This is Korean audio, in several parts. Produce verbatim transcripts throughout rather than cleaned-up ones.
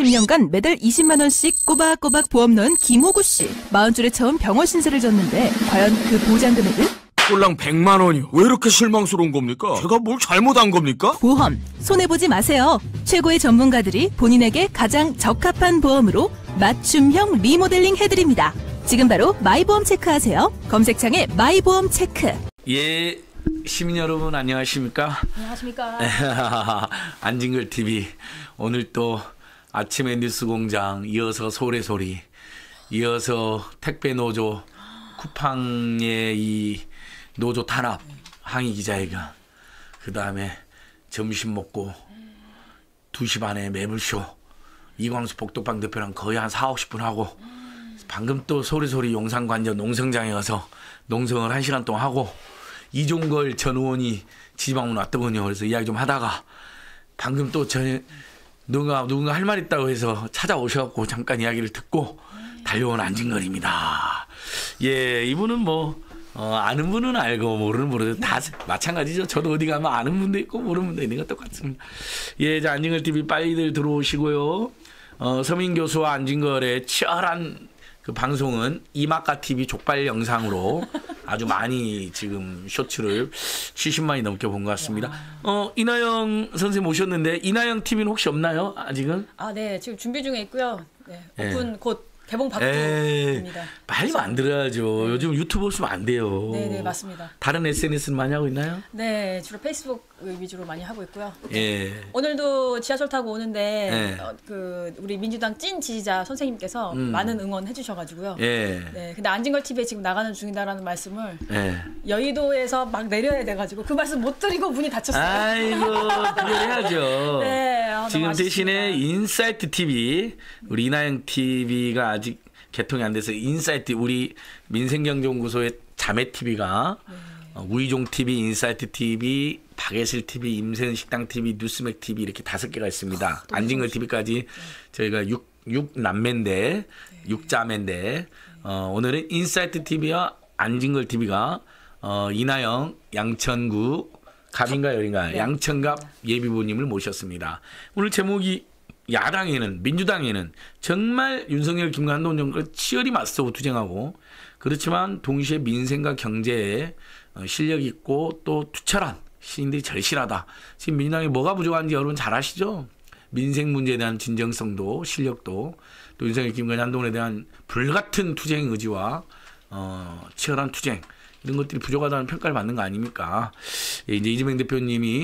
삼십 년간 매달 이십만 원씩 꼬박꼬박 보험 넣은 김호구 씨. 마흔 줄에 처음 병원 신세를 졌는데 과연 그 보장 금액은? 꼴랑 백만 원이요. 왜 이렇게 실망스러운 겁니까? 제가 뭘 잘못한 겁니까? 보험 손해보지 마세요. 최고의 전문가들이 본인에게 가장 적합한 보험으로 맞춤형 리모델링 해드립니다. 지금 바로 마이보험 체크하세요. 검색창에 마이보험 체크. 예, 시민 여러분 안녕하십니까? 안녕하십니까? 안진걸티비 오늘 또 아침의 뉴스공장, 이어서 소래 소리, 이어서 택배노조 쿠팡의 이 노조 탄압 항의 기자회견, 그 다음에 점심 먹고 두 시 반에 매불쇼, 이광수 복덕방 대표랑 거의 한 사오십 분 하고, 방금 또 소리소리 용산관저 농성장에 가서 농성을 한 시간 동안 하고, 이종걸 전 의원이 지방문 왔더군요. 그래서 이야기 좀 하다가 방금 또 저 누가 누군가 할 말 있다고 해서 찾아오셔갖고 잠깐 이야기를 듣고 달려온 안진걸입니다. 예, 이분은 뭐 어, 아는 분은 알고 모르는 분은 다 마찬가지죠. 저도 어디 가면 아는 분도 있고 모르는 분도 있는 것 똑같습니다. 예, 자, 안진걸티비 빨리들 들어오시고요. 어, 서민 교수와 안진걸의 치열한 그 방송은 이마카티비 족발 영상으로 아주 많이 지금 쇼츠를 칠십만이 넘게 본 것 같습니다. 어, 이나영 선생님 오셨는데 이나영 티비는 혹시 없나요? 아직은? 아, 네. 지금 준비 중에 있고요. 네, 오픈 네. 곧 개봉 박두입니다. 빨리 만들어야죠. 네. 요즘 유튜브 없으면 안 돼요. 네, 네, 맞습니다. 다른 에스엔에스는 많이 하고 있나요? 네, 주로 페이스북 위주로 많이 하고 있고요. 예. 오늘도 지하철 타고 오는데 네. 어, 그 우리 민주당 찐 지지자 선생님께서 음. 많은 응원해 주셔가지고요. 예. 네, 근데 안진걸 티비에 지금 나가는 중이다라는 말씀을 예. 여의도에서 막 내려야 돼가지고 그 말씀 못 드리고 문이 닫혔어요. 아이고, 그래 해야죠. 네, 아, 지금 너무 대신에 아쉽습니다. 인사이트 티비, 우리 이나영 티비가 아직 개통이 안 돼서 인사이트, 우리 민생경제연구소의 자매 티비가 네. 어, 우이종 티비, 인사이트 티비, 박예실 티비, 임세은식당 티비, 뉴스맥 티비 이렇게 다섯 개가 있습니다. 아, 안진걸 티비까지 네. 저희가 육, 육 남매인데, 네. 육 자매인데, 어, 오늘은 인사이트 티비와 안진걸 티비가 어, 이나영, 양천구, 갑인가 열인가, 네. 양천갑 예비부님을 모셨습니다. 오늘 제목이 야당에는, 민주당에는 정말 윤석열, 김관한, 한동훈 치열히 맞서고 투쟁하고, 그렇지만 동시에 민생과 경제에 실력 있고 또 투철한 시인들이 절실하다. 지금 민주당이 뭐가 부족한지 여러분 잘 아시죠? 민생 문제에 대한 진정성도 실력도, 또 윤석열, 김관한, 한동훈에 대한 불같은 투쟁 의지와 어, 치열한 투쟁, 이런 것들이 부족하다는 평가를 받는 거 아닙니까? 예, 이제 이재명 대표님이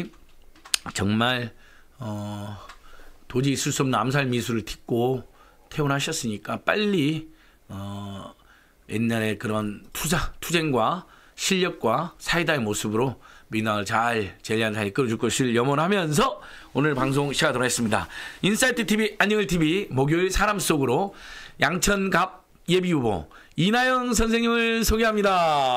정말 어, 도저히 있을 수 없는 암살 미수를 딛고 퇴원하셨으니까 빨리 어, 옛날에 그런 투자, 투쟁과 실력과 사이다의 모습으로 민주당을 잘 젤리한 잘 이끌어줄 것을 염원하면서 오늘 방송 시작하도록 하겠습니다. 인사이트 티비, 안진걸 티비 목요일 사람 속으로 양천갑 예비후보 이나영 선생님을 소개합니다.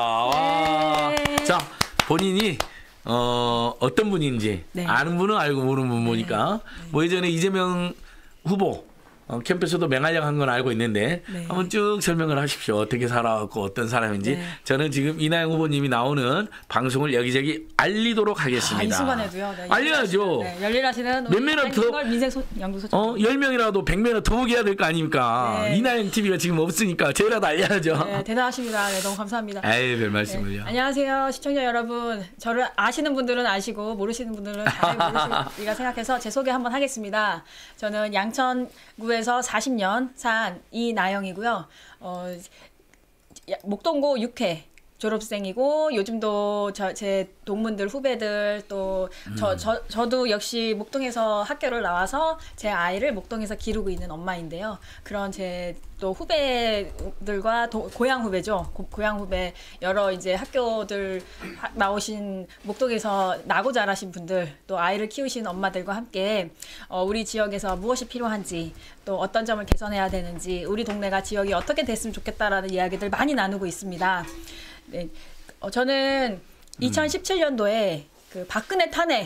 와. 네. 자, 본인이 어, 어떤 분인지 네. 아는 분은 알고 모르는 분 보니까 네. 네. 뭐 예전에 이재명 후보 어, 캠프에서도 맹활약 한 건 알고 있는데 네. 한번 쭉 설명을 하십시오. 어떻게 살아왔고 어떤 사람인지. 네. 저는 지금 이나영 후보님이 나오는 방송을 여기저기 알리도록 하겠습니다. 아, 이 순간에도요. 네, 알려야죠. 네, 열일하시는 몇 명이나 더- 민생 연구소 어, 열 명이라도 백 명이나 더 보게 해야 될 거 아닙니까? 네. 이나영 티비가 지금 없으니까 저희라도 알려야죠. 네, 대단하십니다. 네, 너무 감사합니다. 에이, 별 네, 말씀을요. 안녕하세요, 시청자 여러분. 저를 아시는 분들은 아시고 모르시는 분들은 잘 모르시리라 생각해서 제 소개 한번 하겠습니다. 저는 양천구에서 사십 년 산 이나영이고요. 어, 목동고 육 회 졸업생이고 요즘도 저, 제 동문들 후배들 또 저, 저, 저도 역시 목동에서 학교를 나와서 제 아이를 목동에서 기르고 있는 엄마인데요. 그런 제 또 후배들과 도, 고향 후배죠. 고, 고향 후배 여러 이제 학교들 하, 나오신 목동에서 나고 자라신 분들 또 아이를 키우신 엄마들과 함께 어, 우리 지역에서 무엇이 필요한지 또 어떤 점을 개선해야 되는지 우리 동네가 지역이 어떻게 됐으면 좋겠다라는 이야기들 많이 나누고 있습니다. 네, 어, 저는 이천십칠 년도에 그 박근혜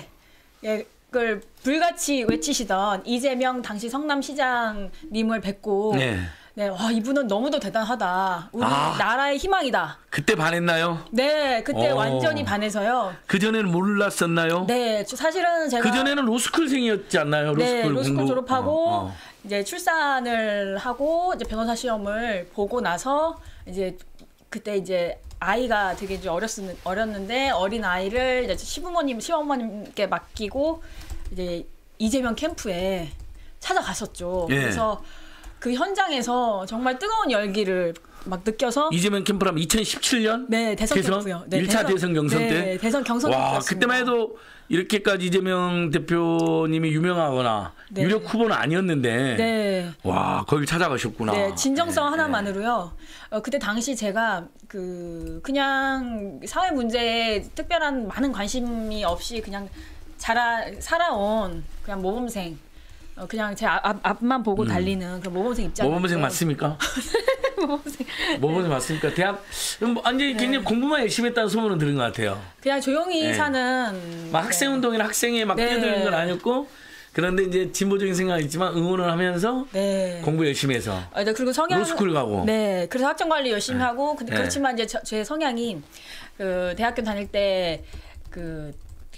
탄핵을 불같이 외치시던 이재명 당시 성남시장님을 뵙고 네. 네, 와, 이분은 너무도 대단하다. 우리 아. 나라의 희망이다. 그때 반했나요? 네, 그때 오. 완전히 반해서요. 그전에는 몰랐었나요? 네, 저- 사실은 제가 그전에는 로스쿨생이었지 않나요? 로스쿨, 네, 로스쿨 공부. 졸업하고 어, 어. 이제 출산을 하고 이제 변호사 시험을 보고 나서 이제 그때 이제 아이가 되게 이제 어렸 어렸는데 어린 아이를 이제 시부모님 시어머님께 맡기고 이제 이재명 캠프에 찾아갔었죠. 예. 그래서 그 현장에서 정말 뜨거운 열기를 막 느껴서 이재명 캠프라면 이천십칠 년 네 대선, 대선? 캠프요. 네, 일 차 대선, 대선 경선 네, 때 대선 경선 와 캠프였습니다. 그때만 해도 이렇게까지 이재명 대표님이 유명하거나 네. 유력 후보는 아니었는데 네. 와 거길 찾아가셨구나. 네, 진정성 네, 하나만으로요. 어, 그때 당시 제가 그 그냥 사회 문제에 특별한 많은 관심이 없이 그냥 자라 살아온 그냥 모범생. 어, 그냥 제 앞, 앞만 보고 음. 달리는 그런 모범생 입장. 모범생 맞습니까? 모범생. 모범생 맞습니까? 대학 뭐 완전히 네. 굉장히 공부만 열심히 했다는 소문은 들은 것 같아요. 그냥 조용히 네. 사는. 막 학생 운동이나 학생에 막 네. 뛰어드는 건 아니었고 그런데 이제 진보적인 생각이 있지만 응원을 하면서 네. 공부 열심히 해서 아, 네, 그리고 성향 로스쿨 가고. 네, 그래서 학점 관리 열심히 네. 하고 근데 네. 그렇지만 이제 저, 제 성향이 그 대학교 다닐 때 그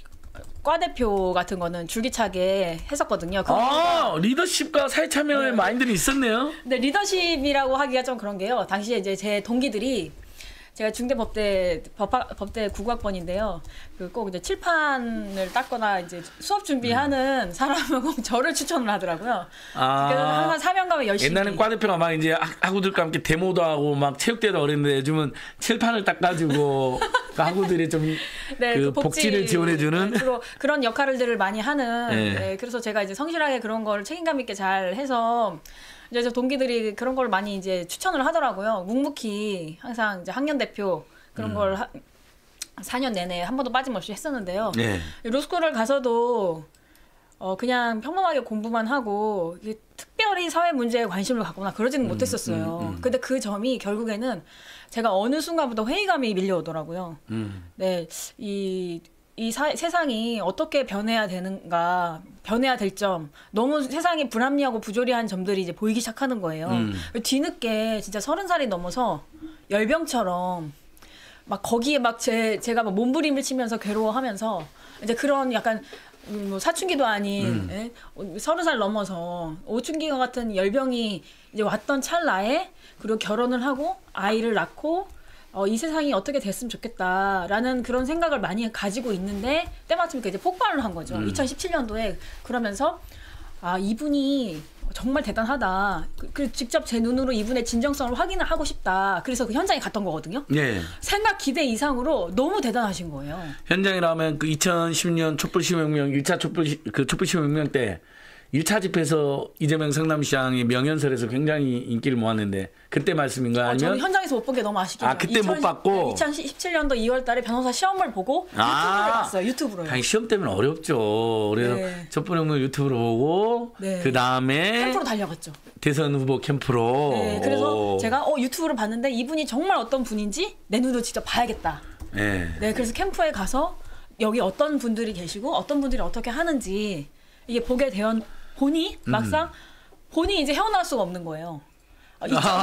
과대표 같은 거는 줄기차게 했었거든요. 그 아 리더십과 사회 참여의 네. 마인드는 있었네요. 근데 리더십이라고 하기가 좀 그런 게요. 당시에 이제 제 동기들이 제가 중대 법대 법학, 법대 국악번인데요. 그 꼭 이제 칠판을 닦거나 이제 수업 준비하는 사람은 꼭 저를 추천을 하더라고요. 아. 그래서 항상 사명감을 열심히. 옛날엔 과대표가 막 이제 학- 학우들과 함께 데모도 하고 막 체육대회도 어렸는데 요즘은 칠판을 닦아주고 그 학우들이 좀 네, 그 그 복지, 복지를 지원해주는 네, 주로 그런 역할들을 많이 하는. 네. 네, 그래서 제가 이제 성실하게 그런 걸 책임감 있게 잘 해서 이제 저 동기들이 그런 걸 많이 이제 추천을 하더라고요. 묵묵히 항상 이제 학년 대표 그런 음. 걸 하, 사 년 내내 한 번도 빠짐없이 했었는데요. 네. 로스쿨을 가서도 어 그냥 평범하게 공부만 하고 이게 특별히 사회 문제에 관심을 갖거나 그러지는 음, 못했었어요. 음, 음. 근데 그 점이 결국에는 제가 어느 순간부터 회의감이 밀려오더라고요. 음. 네, 이, 이 사, 세상이 어떻게 변해야 되는가, 변해야 될 점, 너무 세상이 불합리하고 부조리한 점들이 이제 보이기 시작하는 거예요. 음. 뒤늦게 진짜 서른 살이 넘어서 열병처럼 막 거기에 막 제, 제가 막 몸부림을 치면서 괴로워하면서 이제 그런 약간 음, 뭐 사춘기도 아닌 음. 예? 서른 살 넘어서 오춘기와 같은 열병이 이제 왔던 찰나에 그리고 결혼을 하고 아이를 낳고 어, 이 세상이 어떻게 됐으면 좋겠다라는 그런 생각을 많이 가지고 있는데 때마침 이제 폭발을 한 거죠. 음. 이천십칠 년도에 그러면서 아 이분이 정말 대단하다. 그, 그 직접 제 눈으로 이분의 진정성을 확인을 하고 싶다. 그래서 그 현장에 갔던 거거든요. 네. 생각 기대 이상으로 너무 대단하신 거예요. 현장이라면 그 이천십 년 촛불시민혁명 일 차 촛불 그 촛불시민혁명 때 일 차 집회에서 이재명 성남시장이 명연설에서 굉장히 인기를 모았는데 그때 말씀인가요? 아, 아니면 저는 현장에서 못 본 게 너무 아쉽겠죠. 아, 그때 못 봤고? 이천십칠 년도 이월 달에 변호사 시험을 보고 아. 유튜브를 봤어요. 유튜브로요. 당연히 시험 때문에 어렵죠. 그래서 네. 촛불혁명 유튜브로 보고 네. 그 다음에 캠프로 달려갔죠. 대선 후보 캠프로. 네, 그래서 오. 제가 어, 유튜브를 봤는데 이분이 정말 어떤 분인지 내 눈으로 직접 봐야겠다. 네. 네, 그래서 캠프에 가서 여기 어떤 분들이 계시고 어떤 분들이 어떻게 하는지 이게 보게 되어 보니 막상 음. 보니 이제 헤어나올 수가 없는 거예요. 어,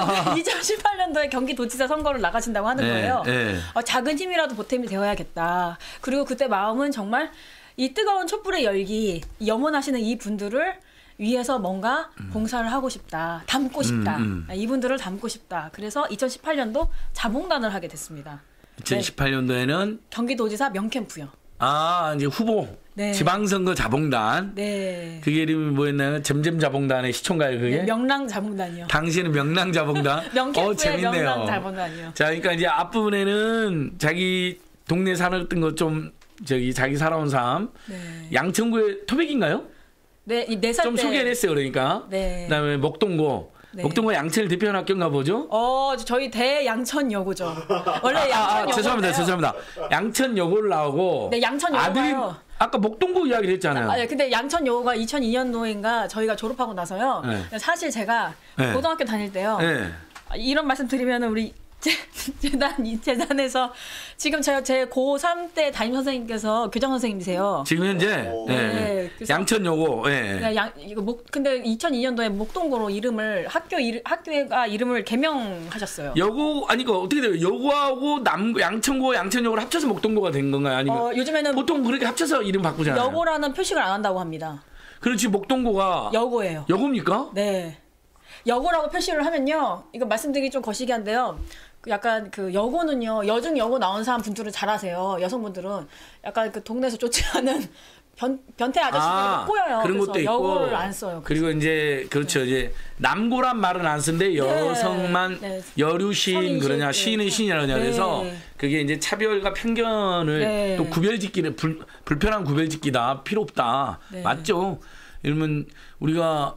이천십팔 년도에 경기도지사 선거를 나가신다고 하는 네, 거예요. 네. 어, 작은 힘이라도 보탬이 되어야겠다. 그리고 그때 마음은 정말 이 뜨거운 촛불의 열기, 염원하시는 이 분들을 위해서 뭔가 음. 봉사를 하고 싶다. 담고 싶다. 음, 음. 이분들을 담고 싶다. 그래서 이천십팔 년도 자봉단을 하게 됐습니다. 이천십팔 년도에는 경기도지사 명캠프요. 아 이제 후보 네. 지방선거 자봉단. 네. 그게 이름이 뭐였나요? 잼잼 자봉단의 시초인가요 그게? 네, 명랑 자봉단이요. 당시에는 명랑 자봉단. 명캠프의 어 재밌네요. 명랑 자봉단이요. 자, 그러니까 이제 앞부분에는 자기 동네 살았던 거 좀 저기 자기 살아온 삶. 네. 양천구의 토백인가요? 네, 이 네 살 좀 때. 소개를 했어요. 그러니까. 네. 그다음에 목동고. 네. 목동고 양천을 대표하는 학교인가 보죠? 어, 저희 대양천여고죠. 원래 아, 양천여고. 아, 죄송합니다. 죄송합니다. 양천여고를 나오고 네, 양천여고가요. 아들이 아까 목동고 이야기를 했잖아요. 아, 네, 근데 양천여고가 이천이 년도인가 저희가 졸업하고 나서요. 네. 사실 제가 네. 고등학교 다닐 때요. 네. 이런 말씀 드리면은 우리 재- 재단 이 재단에서 지금 제가 제 고삼 때 담임 선생님께서 교장 선생님이세요. 지금 현재 네. 네, 그래서- 양천여고. 네. 네, 양, 이거 목, 근데 이천이 년도에 목동고로 이름을 학교 이름 학교가 이름을 개명하셨어요. 여고 아니 그 어떻게 돼요? 여고하고 남 양천고 양천여고를 합쳐서 목동고가 된 건가요? 아니면 어, 요즘에는 보통 그렇게 합쳐서 이름 바꾸잖아요. 여고라는 표식을 안 한다고 합니다. 그렇지 목동고가 여고예요. 여고입니까? 네. 여고라고 표시를 하면요. 이거 말씀드리기 좀 거시기한데요. 그 약간 그 여고는요. 여중 여고 나온 사람 분들은 잘 아세요. 여성분들은 약간 그 동네에서 좋지 않은 변, 변태 아저씨들이 아, 꼬여요. 그런 그래서 것도 있고 여고를 안 써요. 그리고 이제 그렇죠. 네. 이제 남고란 말은 안 쓰는데 여성만 네. 여류시인 성인식, 그러냐 네. 시인은 시인이라냐 그래서 네. 그게 이제 차별과 편견을 네. 또 구별짓기를 불, 불편한 구별짓기다 필요 없다. 네. 맞죠? 이러면 우리가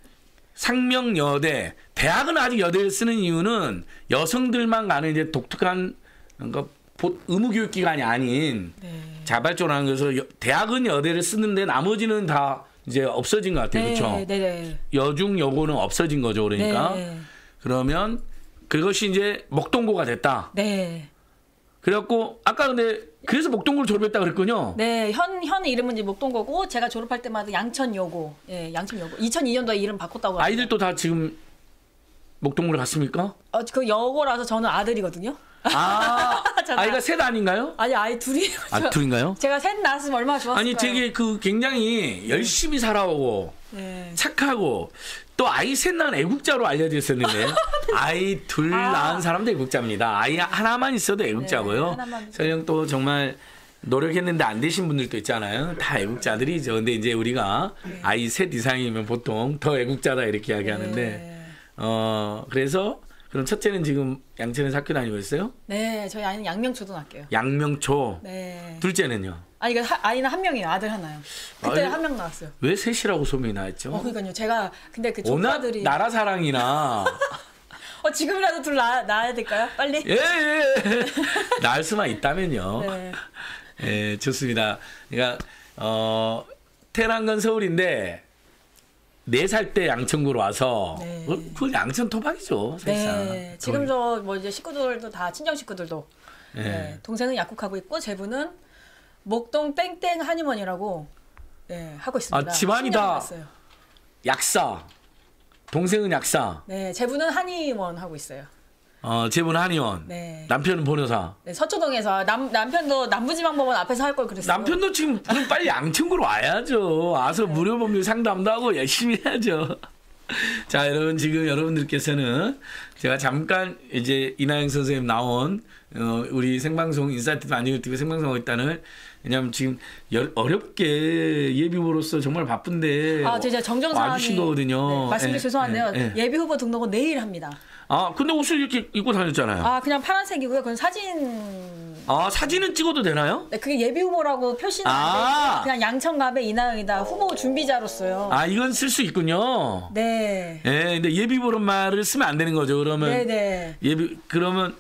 상명여대 대학은 아직 여대를 쓰는 이유는 여성들만 가는 이제 독특한 그러니까 의무교육기관이 아닌 네. 자발적으로 하는 것으로 여, 대학은 여대를 쓰는데 나머지는 다 이제 없어진 것 같아요. 네, 그렇죠? 네, 네. 여중 여고는 없어진 거죠. 그러니까 네. 그러면 그것이 이제 목동고가 됐다. 네. 그래갖고 아까 근데 그래서 목동고를 졸업했다 그랬군요. 네, 현, 현 이름은 이제 목동고고, 제가 졸업할 때마다 양천여고, 예, 양천여고. 이천이 년도에 이름 바꿨다고 합니다. 아이들도 다 지금 목동고를 갔습니까? 어, 그 여고라서 저는 아들이거든요. 아, 저는 아이가 셋 아닌가요? 아니, 아이 둘이에요. 아, 둘인가요? 제가 셋 낳았으면 얼마나 좋았을까요? 아니 되게 그 굉장히 열심히 살아오고 네. 착하고 또 아이 셋 낳은 애국자로 알려져 있었는데 아이 둘 아. 낳은 사람도 애국자입니다. 아이 하나만 있어도 애국자고요. 네, 하나만 설령 또 정말 노력했는데 안 되신 분들도 있잖아요. 다 애국자들이죠. 근데 이제 우리가 네. 아이 셋 이상이면 보통 더 애국자다 이렇게 이야기하는데 네. 어 그래서 그럼 첫째는 지금 양천에서 학교 다니고 있어요? 네, 저희 아이는 양명초등학교요. 양명초. 네. 둘째는요? 아니, 이거 하- 아이는 한 명이에요. 아들 하나요. 그때 아이, 한 명 나왔어요. 왜 셋이라고 소문이 나왔죠? 어, 그러니까요. 제가 근데 그 워낙 조카들이 나라 사랑이나 어, 지금이라도 둘 낳아, 낳아야 될까요? 빨리. 예, 예. 낳을 수만 있다면요. 네. 예, 좋습니다. 그러니까 어, 태어난 건 서울인데 네 살 때 양천구로 와서 네. 그, 그 양천 토박이죠, 사실상. 네. 지금 저 뭐 이제 식구들도 다 친정 식구들도 예. 네. 동생은 약국하고 있고 제부는 목동 땡땡 한의원이라고 네, 하고 있습니다. 아, 집안이 십 년 다- 됐어요. 약사. 동생은 약사. 네, 제부는 한의원 하고 있어요. 어, 제부는 한의원. 네. 남편은 변호사. 네, 서초동에서 남 남편도 남부지방법원 앞에서 할 걸 그랬어요. 남편도 지금 그럼 빨리 양천구로 와야죠. 와서 네. 무료 법률 상담도 하고 열심히 해야죠. 자, 여러분 지금 여러분들께서는 제가 잠깐 이제 이나영 선생님 나온 어, 우리 생방송 인사이트 안진걸 티비 생방송하고 있다는 왜냐면 지금 여, 어렵게 예비후보로서 정말 바쁜데 아, 제가 정정사항이 와주신 거거든요. 네, 말씀드리 예, 죄송한데요. 예, 예. 예비 후보 등록은 내일 합니다. 아, 근데 옷을 이렇게 입고 다녔잖아요. 아, 그냥 파란색이고요. 그건 사진. 아, 사진은 찍어도 되나요? 네, 그게 예비 후보라고 표시는 아. 안 되고 그냥 양천갑의 이나영이다 후보 준비자로서요. 아, 이건 쓸 수 있군요. 네. 예, 근데 예비후보란 말을 쓰면 안 되는 거죠. 그러면 네, 네. 예비 그러면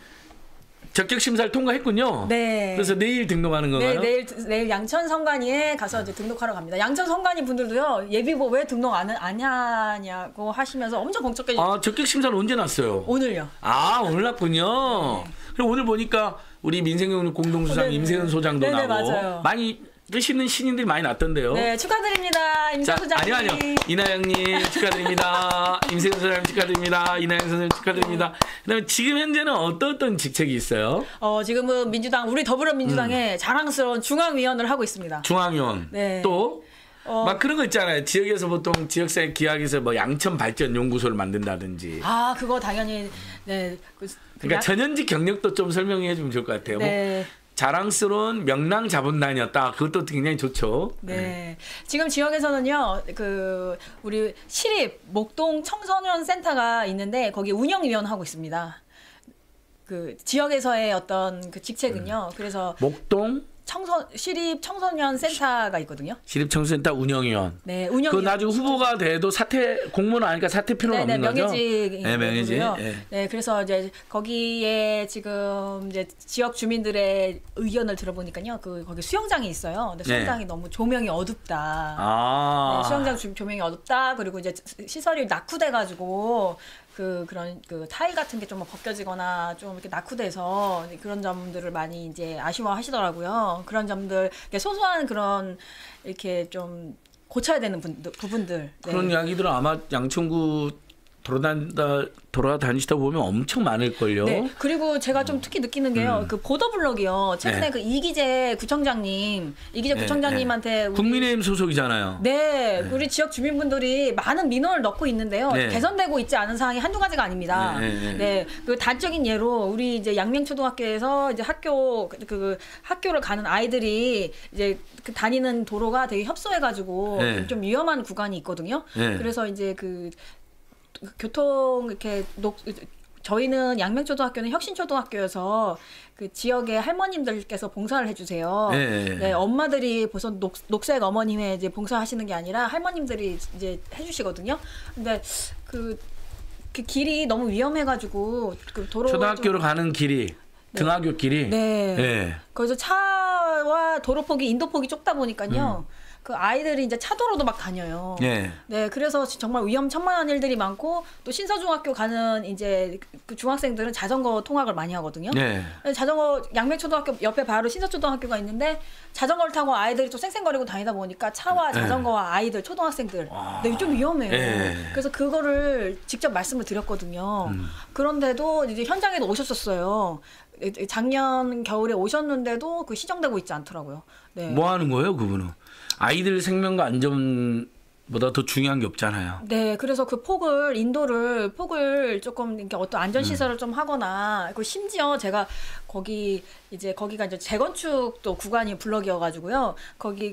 적격 심사를 통과했군요. 네. 그래서 내일 등록하는 네, 건가요? 내일 내일 양천 선관위에 가서 이제 등록하러 갑니다. 양천 선관위 분들도요. 예비 후보 왜 등록 안, 안 하냐고 하시면서 엄청 걱정해 주세요. 아, 적격 심사는 언제 났어요? 오늘요. 아, 오늘 났군요. 그럼 오늘 보니까 우리 민생경력 공동수상 어, 네네. 임세현 소장도 네네, 나고 맞아요. 많이 뜨시는 신인들이 많이 났던데요. 네, 축하드립니다. 임세 자, 소장님. 아니요, 아니요. 이나영님 축하드립니다. 임세현 소장님 축하드립니다. 이나영 선생님 축하드립니다. 그다음에 지금 현재는 어떤 어떤 직책이 있어요? 어, 지금은 민주당 우리 더불어민주당의 자랑스러운 중앙위원을 하고 있습니다. 중앙위원. 네. 또 어, 막 그런 거 있잖아요. 지역에서 보통 지역사회 기획에서 뭐 양천 발전 연구소를 만든다든지. 아, 그거 당연히 네. 그, 그러니까 약- 전현직 경력도 좀 설명해 주면 좋을 것 같아요. 뭐 네. 자랑스러운 명랑 자본단이었다. 그것도 굉장히 좋죠. 네. 지금 지역에서는요, 그, 우리 시립 목동 청소년 센터가 있는데, 거기 운영위원 하고 있습니다. 그, 지역에서의 어떤 그 직책은요, 그래서 목동 청소, 시립 청소년 센터가 있거든요. 시립청소센터 운영위원. 네, 그 운영위원. 나중에 후보가 돼도 사퇴 공무원 아니까 사퇴 필요는 네, 네, 없는 거죠? 명예직. 네, 명예직. 네. 예. 네, 그래서 이제 거기에 지금 이제 지역 주민들의 의견을 들어보니까요, 그 거기 수영장이 있어요. 근데 수영장이 너무 조명이 어둡다. 네. 아. 네, 수영장 주- 조명이 어둡다. 그리고 이제 시설이 낙후돼가지고 그 그런 그 타일 같은 게 좀 벗겨지거나 좀 이렇게 낙후돼서 그런 점들을 많이 이제 아쉬워하시더라고요. 그런 점들 이렇게 소소한 그런 이렇게 좀 고쳐야 되는 분, 부분들. 네. 그런 이야기들은 아마 양천구 돌아다니다 돌아다니시다 보면 엄청 많을걸요. 네. 그리고 제가 좀 특히 느끼는 게요. 음. 그 보도블록이요. 최근에 네. 그 이기재 구청장님, 이기재 네, 구청장님한테 우리 국민의힘 소속이잖아요. 네, 우리 지역 주민분들이 많은 민원을 넣고 있는데요. 네. 개선되고 있지 않은 사항이 한두 가지가 아닙니다. 네, 네, 네. 네, 그 단적인 예로 우리 이제 양명초등학교에서 이제 학교 그, 그 학교를 가는 아이들이 이제 그 다니는 도로가 되게 협소해가지고 네. 좀 위험한 구간이 있거든요. 네. 그래서 이제 그 교통 이렇게 녹 저희는 양명초등학교는 혁신초등학교여서 그 지역의 할머님들께서 봉사를 해주세요. 네. 네, 엄마들이 벌써 녹, 녹색 어머님의 이제 봉사하시는 게 아니라 할머님들이 이제 해주시거든요. 근데 그, 그 길이 너무 위험해가지고 그 도로 초등학교로 가는 길이 등하교 길이 네. 네. 거기서 차와 도로폭이 인도폭이 좁다 보니까요. 음. 그 아이들이 이제 차도로도 막 다녀요. 네. 네, 그래서 정말 위험천만한 일들이 많고 또 신서중학교 가는 이제 그 중학생들은 자전거 통학을 많이 하거든요. 네. 자전거 양명초등학교 옆에 바로 신서초등학교가 있는데 자전거를 타고 아이들이 또 쌩쌩거리고 다니다 보니까 차와 자전거와 아이들 초등학생들, 네, 좀 위험해요. 네. 그래서 그거를 직접 말씀을 드렸거든요. 음. 그런데도 이제 현장에도 오셨었어요. 작년 겨울에 오셨는데도 그 시정되고 있지 않더라고요. 네. 뭐 하는 거예요, 그분은? 아이들 생명과 안전보다 더 중요한 게 없잖아요. 네, 그래서 그 폭을 인도를 폭을 조금 이렇게 어떤 안전 시설을 음. 좀 하거나, 그 심지어 제가 거기 이제 거기가 이제 재건축도 구간이 블럭이어가지고요. 거기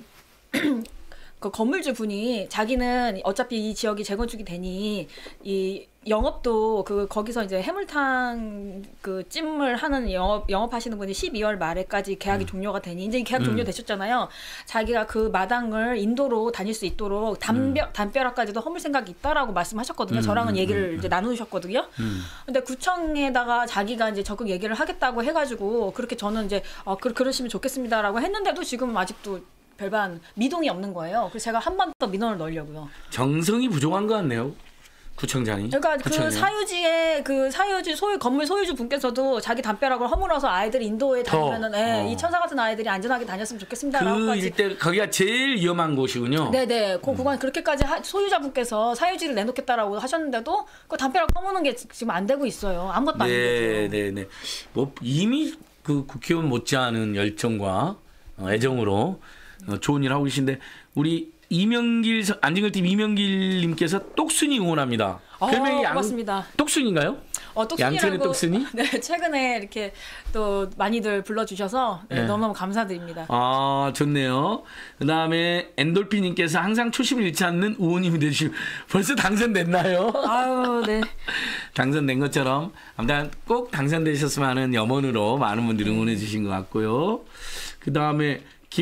그 건물주 분이 자기는 어차피 이 지역이 재건축이 되니 이 영업도 그 거기서 이제 해물탕 그 찜을 하는 영업 영업하시는 분이 십이월 말에까지 계약이 음. 종료가 되니 이제 계약 음. 종료되셨잖아요. 자기가 그 마당을 인도로 다닐 수 있도록 담벼 음. 담벼락까지도 허물 생각이 있다라고 말씀하셨거든요. 음. 저랑은 얘기를 음. 이제 나누셨거든요. 음. 근데 구청에다가 자기가 이제 적극 얘기를 하겠다고 해가지고 그렇게 저는 이제 어, 그, 그러시면 좋겠습니다라고 했는데도 지금 아직도 별반 미동이 없는 거예요. 그래서 제가 한 번 더 민원을 넣으려고요. 정성이 부족한 것 같네요. 구청장이. 그러니까 구청장. 그 사유지의 그 사유지 소유 건물 소유주 분께서도 자기 담벼락을 허물어서 아이들이 인도에 다니면은 예, 어. 이 천사 같은 아이들이 안전하게 다녔으면 좋겠습니다라고. 그 일대 거기가 제일 위험한 곳이군요. 네네. 그 구간 그렇게까지 하, 소유자분께서 사유지를 내놓겠다라고 하셨는데도 그 담벼락 허무는 게 지금 안 되고 있어요. 아무것도 안 되죠. 네네네. 뭐 이미 그 국회의원 못지않은 열정과 애정으로 어, 좋은 일 하고 계신데 우리 이명길 안진걸팀 이명길님께서 똑순이 응원합니다. 어, 별명이 양 고맙습니다. 똑순인가요? 어, 똑순이라고, 양천의 똑순이? 네, 최근에 이렇게 또 많이들 불러주셔서 네, 네. 너무너무 감사드립니다. 아, 좋네요. 그 다음에 엔돌피님께서 항상 초심을 잃지 않는 의원님이 되시고 벌써 당선됐나요? 아유, 네. 당선된 것처럼 아무튼 꼭 당선되셨으면 하는 염원으로 많은 분들이 응원해 주신 것 같고요. 그 다음에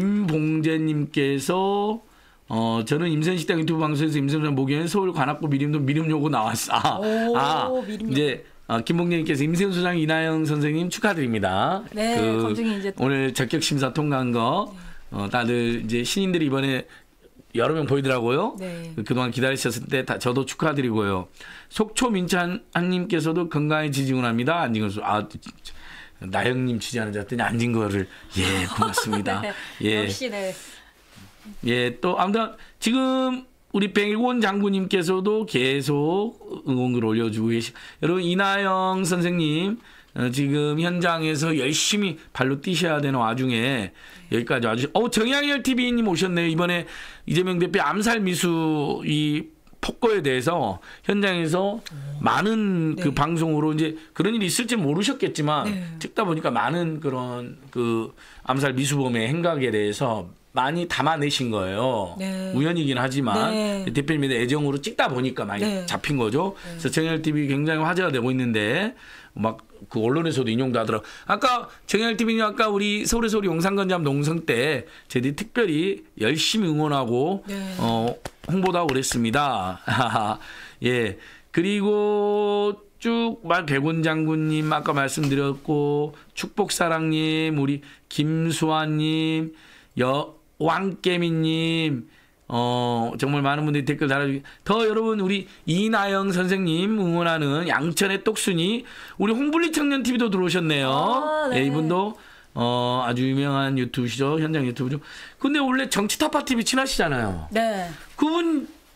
김봉재님께서 어 저는 임선식당 유튜브 방송에서 임선생 목요일 서울 관악구 미림도 미림 요구 나왔어. 아, 오, 아 미림 이제 어, 김봉재님께서 임세훈 소장 이나영 선생님 축하드립니다. 네, 그 검증이 이제 오늘 적격 심사 통과한 거 네. 어, 다들 이제 신인들이 이번에 여러 명 보이더라고요. 네. 그동안 기다리셨을 때 다 저도 축하드리고요. 속초 민찬님께서도 건강해지지 원합니다. 안진걸 아 나영님 지지하는 줄 알았더니 안진걸을 예 고맙습니다. 네, 예. 역시 네. 예, 또 아무튼 지금 우리 백원 장군님께서도 계속 응원글 올려주고 계시고 여러분 이나영 선생님 어, 지금 현장에서 열심히 발로 뛰셔야 되는 와중에 여기까지 와주시. 어 정양열 티비님 오셨네요. 이번에 이재명 대표 암살 미수 이 폭거에 대해서 현장에서 오. 많은 네. 그 방송으로 이제 그런 일이 있을지 모르셨겠지만 네. 찍다 보니까 많은 그런 그 암살 미수범의 행각에 대해서 많이 담아내신 거예요. 네. 우연이긴 하지만 네. 대표님의 애정으로 찍다 보니까 많이 네. 잡힌 거죠. 네. 그래서 정양열 티비 굉장히 화제가 되고 있는데 막 그 언론에서도 인용도 하더라고. 아까 정양열 티비님 아까 우리 서울에서 우리 용산건담 농성 때 저희들이 특별히 열심히 응원하고 네. 어, 홍보도 하고 그랬습니다. 예. 그리고 쭉 말 백원 장군님 아까 말씀드렸고 축복사랑님 우리 김수환님 여 왕깨미님 어 정말 많은 분들이 댓글 달아주기 더 여러분 우리 이나영 선생님 응원하는 양천의 똑순이 우리 홍블리 청년 티비도 들어오셨네요. 아, 네. 예, 이분도 어 아주 유명한 유튜브시죠. 현장 유튜브죠. 근데 원래 정치 타파 티비 친하시잖아요. 네. 그분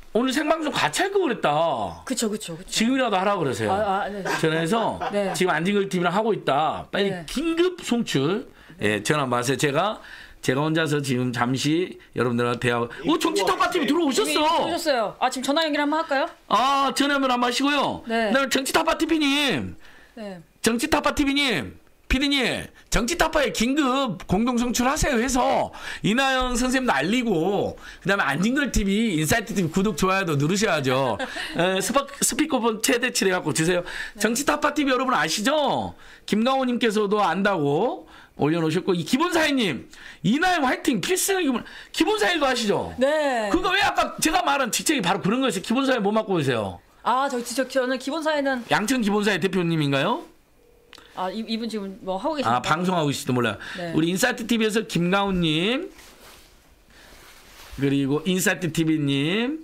오늘 생방송 같이 할 거 그랬다. 그쵸, 그쵸, 그쵸. 지금이라도 하라고 그러세요. 아, 아, 네. 전화해서 네. 지금 안진걸 티비랑 하고 있다. 빨리 네. 긴급 송출. 예, 전화 마세요. 제가 제가 혼자서 지금 잠시 여러분들과 대화. 오, 정치 타파 티비 들어오셨어. 오셨어요. 아, 지금 전화 연결 한번 할까요? 아, 전화 연결 한번 하시고요. 네. 그다음에 정치 타파 티비님, 네. 정치 타파 티비님. 피디님, 정치타파에 긴급 공동송출하세요 해서 이나영 선생님도 알리고 그다음에 안진걸 티비, 인사이트 티비 구독 좋아요도 누르셔야죠. 에, 스파, 스피커폰 최대치 해갖고 주세요. 네. 정치타파 티비 여러분 아시죠? 김강호님께서도 안다고 올려놓으셨고 이 기본사회님 이나영 화이팅 필승 기본 기본사회도 아시죠? 네. 그거 왜 아까 제가 말한 직책이 바로 그런 거였어요. 기본사회 뭐 맡고 계세요? 아, 저, 저 저는 기본사회는 양천 기본사회 대표님인가요? 아, 이, 이분 지금 뭐 하고 계신가요? 아, 방송하고 계실지도 몰라요. 네. 우리 인사이트 티비에서 김가훈님, 그리고 인사이트 티비님,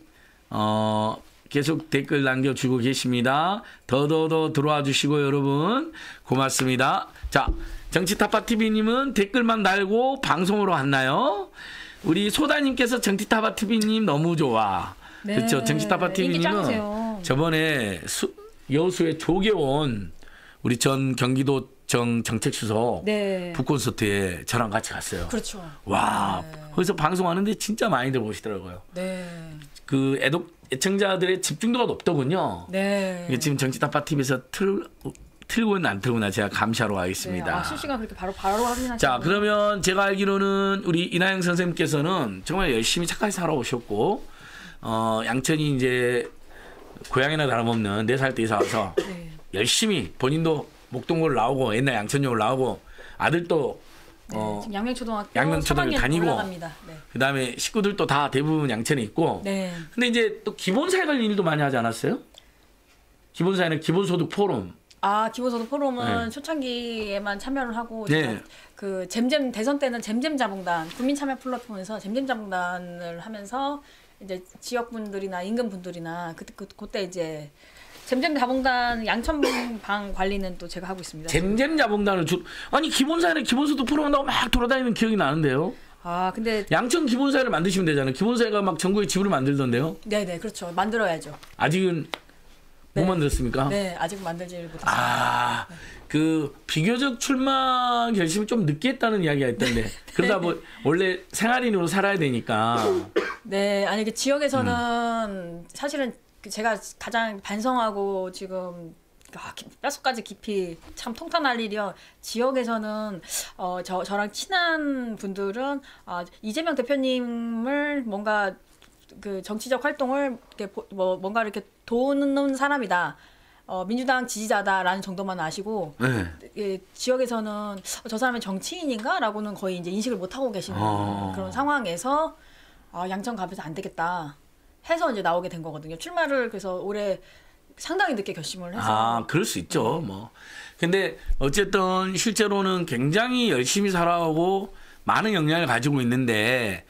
어, 계속 댓글 남겨주고 계십니다. 더더더 들어와 주시고 여러분, 고맙습니다. 자, 정치타파 티비님은 댓글만 달고 방송으로 왔나요? 우리 소다님께서 정치타파 티비님 너무 좋아. 네. 그렇죠. 정치타파 인기 티비님은 짱이세요. 저번에 수, 여수의 조계원 우리 전 경기도청 정책수석 네. 북콘서트에 저랑 같이 갔어요. 그렇죠. 와, 네. 거기서 방송하는데 진짜 많이들 오시더라고요. 네. 그 애독 애청자들의 집중도가 높더군요. 네. 이게 지금 정치타파 티비에서 틀 틀고 있나 안 틀고나 제가 감시하러 가겠습니다. 네. 아, 실시간 그렇게 바로 바로 확인하시죠. 자, 그러면 제가 알기로는 우리 이나영 선생님께서는 정말 열심히 착하게 살아오셨고, 어, 양천이 이제 고향이나 다름없는 네 살 때 이사 와서 네. 열심히 본인도 목동고를 나오고 옛날 양천역을 나오고 아들도 네. 어, 지금 양명초등학교 양명초등학교 다니고 올라갑니다. 네. 그다음에 식구들도 다 대부분 양천에 있고. 네. 근데 이제 또 기본사회 관련 일도 많이 하지 않았어요? 기본사회는 기본소득 포럼. 아, 기본소득 포럼은 네. 초창기에만 참여를 하고 네. 제가 그 잼잼 대선 때는 잼잼 자봉단 국민참여 플랫폼에서 잼잼 자봉단을 하면서 이제 지역분들이나 인근분들이나 그때 그, 그때 이제 잼잼 자봉단 양천방 관리는 또 제가 하고 있습니다. 잼잼 자봉단을 주 아니 기본사회는 기본소득 포럼 한다고 막 돌아다니는 기억이 나는데요. 아, 근데 양천 기본사회를 만드시면 되잖아요. 기본사회가 막 전국에 지부를 만들던데요. 네네 그렇죠. 만들어야죠. 아직은 못 네. 만들었습니까? 네, 아직 만들지 못했어요. 아, 그 비교적 출마 결심을 좀 늦게 했다는 이야기가 있던데 그러다 뭐 원래 생활인으로 살아야 되니까. 네, 아니 그 지역에서는 음. 사실은 제가 가장 반성하고 지금 아, 뼛속까지 깊이 참 통탄할 일이요. 지역에서는 어, 저 저랑 친한 분들은 아, 이재명 대표님을 뭔가 그 정치적 활동을 이렇게 보, 뭐 뭔가 이렇게 도우는 사람이다. 어, 민주당 지지자다라는 정도만 아시고 네. 예, 지역에서는 어, 저 사람이 정치인인가라고는 거의 이제 인식을 못 하고 계시는 어. 그런 상황에서 아, 양천 가면서 안 되겠다 해서 이제 나오게 된 거거든요. 출마를 그래서 올해 상당히 늦게 결심을 해서. 아, 그럴 수 있죠. 뭐. 근데 어쨌든 실제로는 굉장히 열심히 살아오고 많은 역량을 가지고 있는데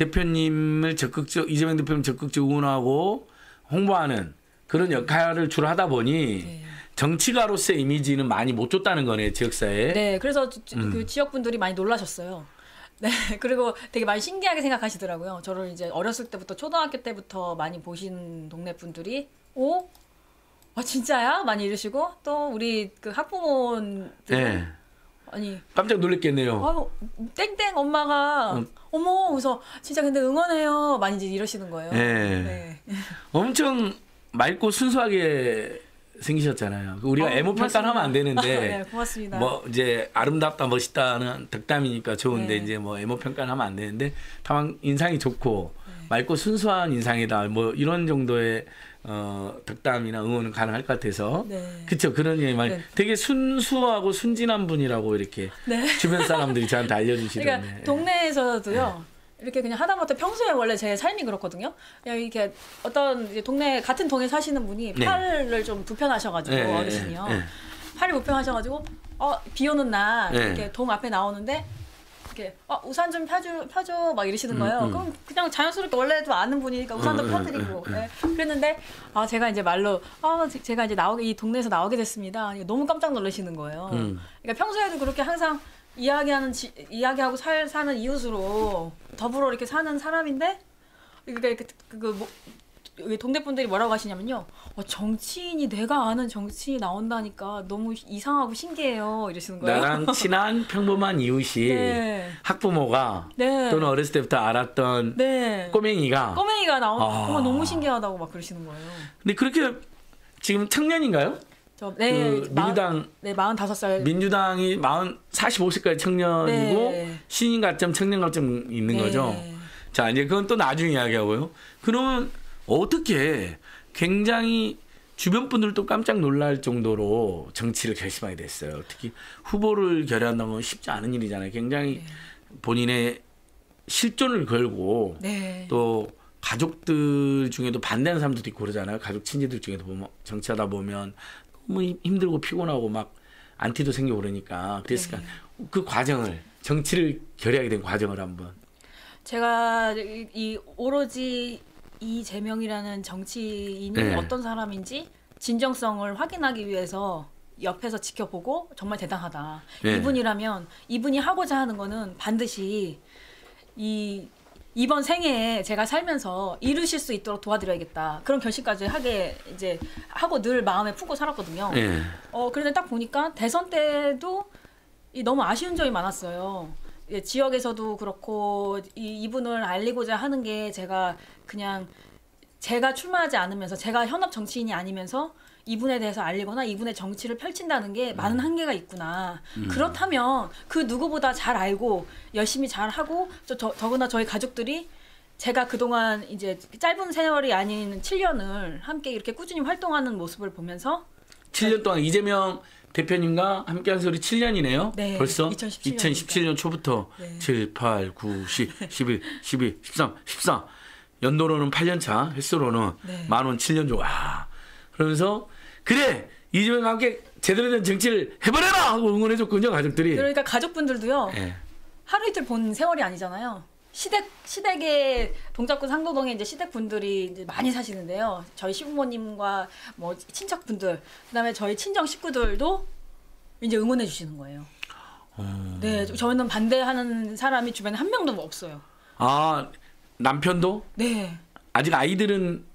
대표님을 적극적 이재명 대표님 적극적 응원하고 홍보하는 그런 역할을 주로 하다 보니 네. 정치가로서의 이미지는 많이 못 줬다는 거네요, 지역사회에. 네, 그래서 지- 음. 그 지역 분들이 많이 놀라셨어요. 네, 그리고 되게 많이 신기하게 생각하시더라고요. 저를 이제 어렸을 때부터 초등학교 때부터 많이 보신 동네 분들이 오, 아 진짜야? 많이 이러시고 또 우리 그 학부모들 네. 아니 깜짝 놀랐겠네요. 아유 땡땡 엄마가 음. 어머 그래서 진짜 근데 응원해요 많이 이제 이러시는 거예요. 네. 네. 엄청 맑고 순수하게 생기셨잖아요. 우리가 어, 애모 평가하면 안 되는데 네, 고맙습니다. 뭐 이제 아름답다 멋있다는 덕담이니까 좋은데 네. 이제 뭐 애모 평가는 하면 안 되는데 다만 인상이 좋고 맑고 순수한 인상이다 뭐 이런 정도의 어, 덕담이나 응원은 가능할 것 같아서 네. 그쵸 그런 얘기 많이 네. 되게 순수하고 순진한 분이라고 이렇게 네. 주변 사람들이 저한테 알려주시던데. 그러니까 동네에서도요. 이렇게 그냥 하다못해 평소에 원래 제 삶이 그렇거든요. 그냥 이렇게 어떤 이제 동네 같은 동에 사시는 분이 네. 팔을 좀 불편하셔가지고 네, 네, 어르신이요. 네. 팔이 불편하셔가지고 어 비오는 날 네. 이렇게 동 앞에 나오는데 이렇게 어 우산 좀 펴줘 펴줘 막 이러시는 거예요. 음, 음. 그럼 그냥 자연스럽게 원래도 아는 분이니까 우산도 음, 음, 펴드리고 음, 음. 네. 그랬는데 아 제가 이제 말로 아 제가 이제 나오게 이 동네에서 나오게 됐습니다. 너무 깜짝 놀라시는 거예요. 음. 그러니까 평소에도 그렇게 항상 이야기하는 지, 이야기하고 살 사는 이웃으로 더불어 이렇게 사는 사람인데 그러니까 이렇게 그 뭐, 여기 동네 분들이 뭐라고 하시냐면요. 어, 정치인이 내가 아는 정치인이 나온다니까 너무 이상하고 신기해요. 이러시는 거예요. 나랑 친한 평범한 이웃이 네. 학부모가 네. 또는 어렸을 때부터 알았던 네. 꼬맹이가 꼬맹이가 나온 아. 어, 너무 신기하다고 막 그러시는 거예요. 근데 그렇게 지금 청년인가요? 저, 네, 그 민주당 마, 네, 마흔다섯 살. 민주당이 마흔 사십오 세까지 청년이고 네. 신인 가점 청년 가점 있는 네. 거죠. 자 이제 그건 또 나중에 이야기하고요. 그러면 어떻게 굉장히 주변 분들도 깜짝 놀랄 정도로 정치를 결심하게 됐어요. 특히 후보를 결의한다면 쉽지 않은 일이잖아요. 굉장히 네. 본인의 실존을 걸고 네. 또 가족들 중에도 반대하는 사람들도 있고 그러잖아요. 가족 친지들 중에도 보면 정치하다 보면 너무 힘들고 피곤하고 막 안티도 생기고 그러니까 그랬으니까 네. 그 과정을 정치를 결의하게 된 과정을 한번. 제가 이, 이 오로지 이재명이라는 정치인이 네. 어떤 사람인지 진정성을 확인하기 위해서 옆에서 지켜보고 정말 대단하다. 네. 이분이라면 이분이 하고자 하는 거는 반드시 이 이번 생애에 제가 살면서 이루실 수 있도록 도와드려야겠다. 그런 결심까지 하게 이제 하고 늘 마음에 품고 살았거든요. 네. 어 그런데 딱 보니까 대선 때도 이 너무 아쉬운 점이 많았어요. 예, 지역에서도 그렇고 이, 이분을 알리고자 하는 게 제가 그냥 제가 출마하지 않으면서 제가 현업 정치인이 아니면서 이분에 대해서 알리거나 이분의 정치를 펼친다는 게 많은 한계가 있구나. 음. 그렇다면 그 누구보다 잘 알고 열심히 잘 하고 저, 저, 더구나 저희 가족들이 제가 그동안 이제 짧은 세월이 아닌 칠 년을 함께 이렇게 꾸준히 활동하는 모습을 보면서 칠 년 동안 이재명 대표님과 함께한 소리 칠 년이네요. 네, 벌써 이천십칠 년 이천십칠 년 초부터 네. 칠, 팔, 구, 십, 십일, 십이, 십삼, 십사 연도로는 팔 년 차, 횟수로는 네. 만원 칠 년 조. 와. 그러면서 그래 이재명과 함께 제대로 된 정치를 해버려라 하고 응원해줬군요 가족들이. 그러니까 가족분들도요. 예. 하루 이틀 본 세월이 아니잖아요. 시댁 시댁에 동작구 상도동에 이제 시댁 분들이 이제 많이 사시는데요. 저희 시부모님과 뭐 친척분들, 그다음에 저희 친정 식구들도 이제 응원해 주시는 거예요. 어... 네, 저는 반대하는 사람이 주변에 한 명도 없어요. 아 남편도 네. 아직 아이들은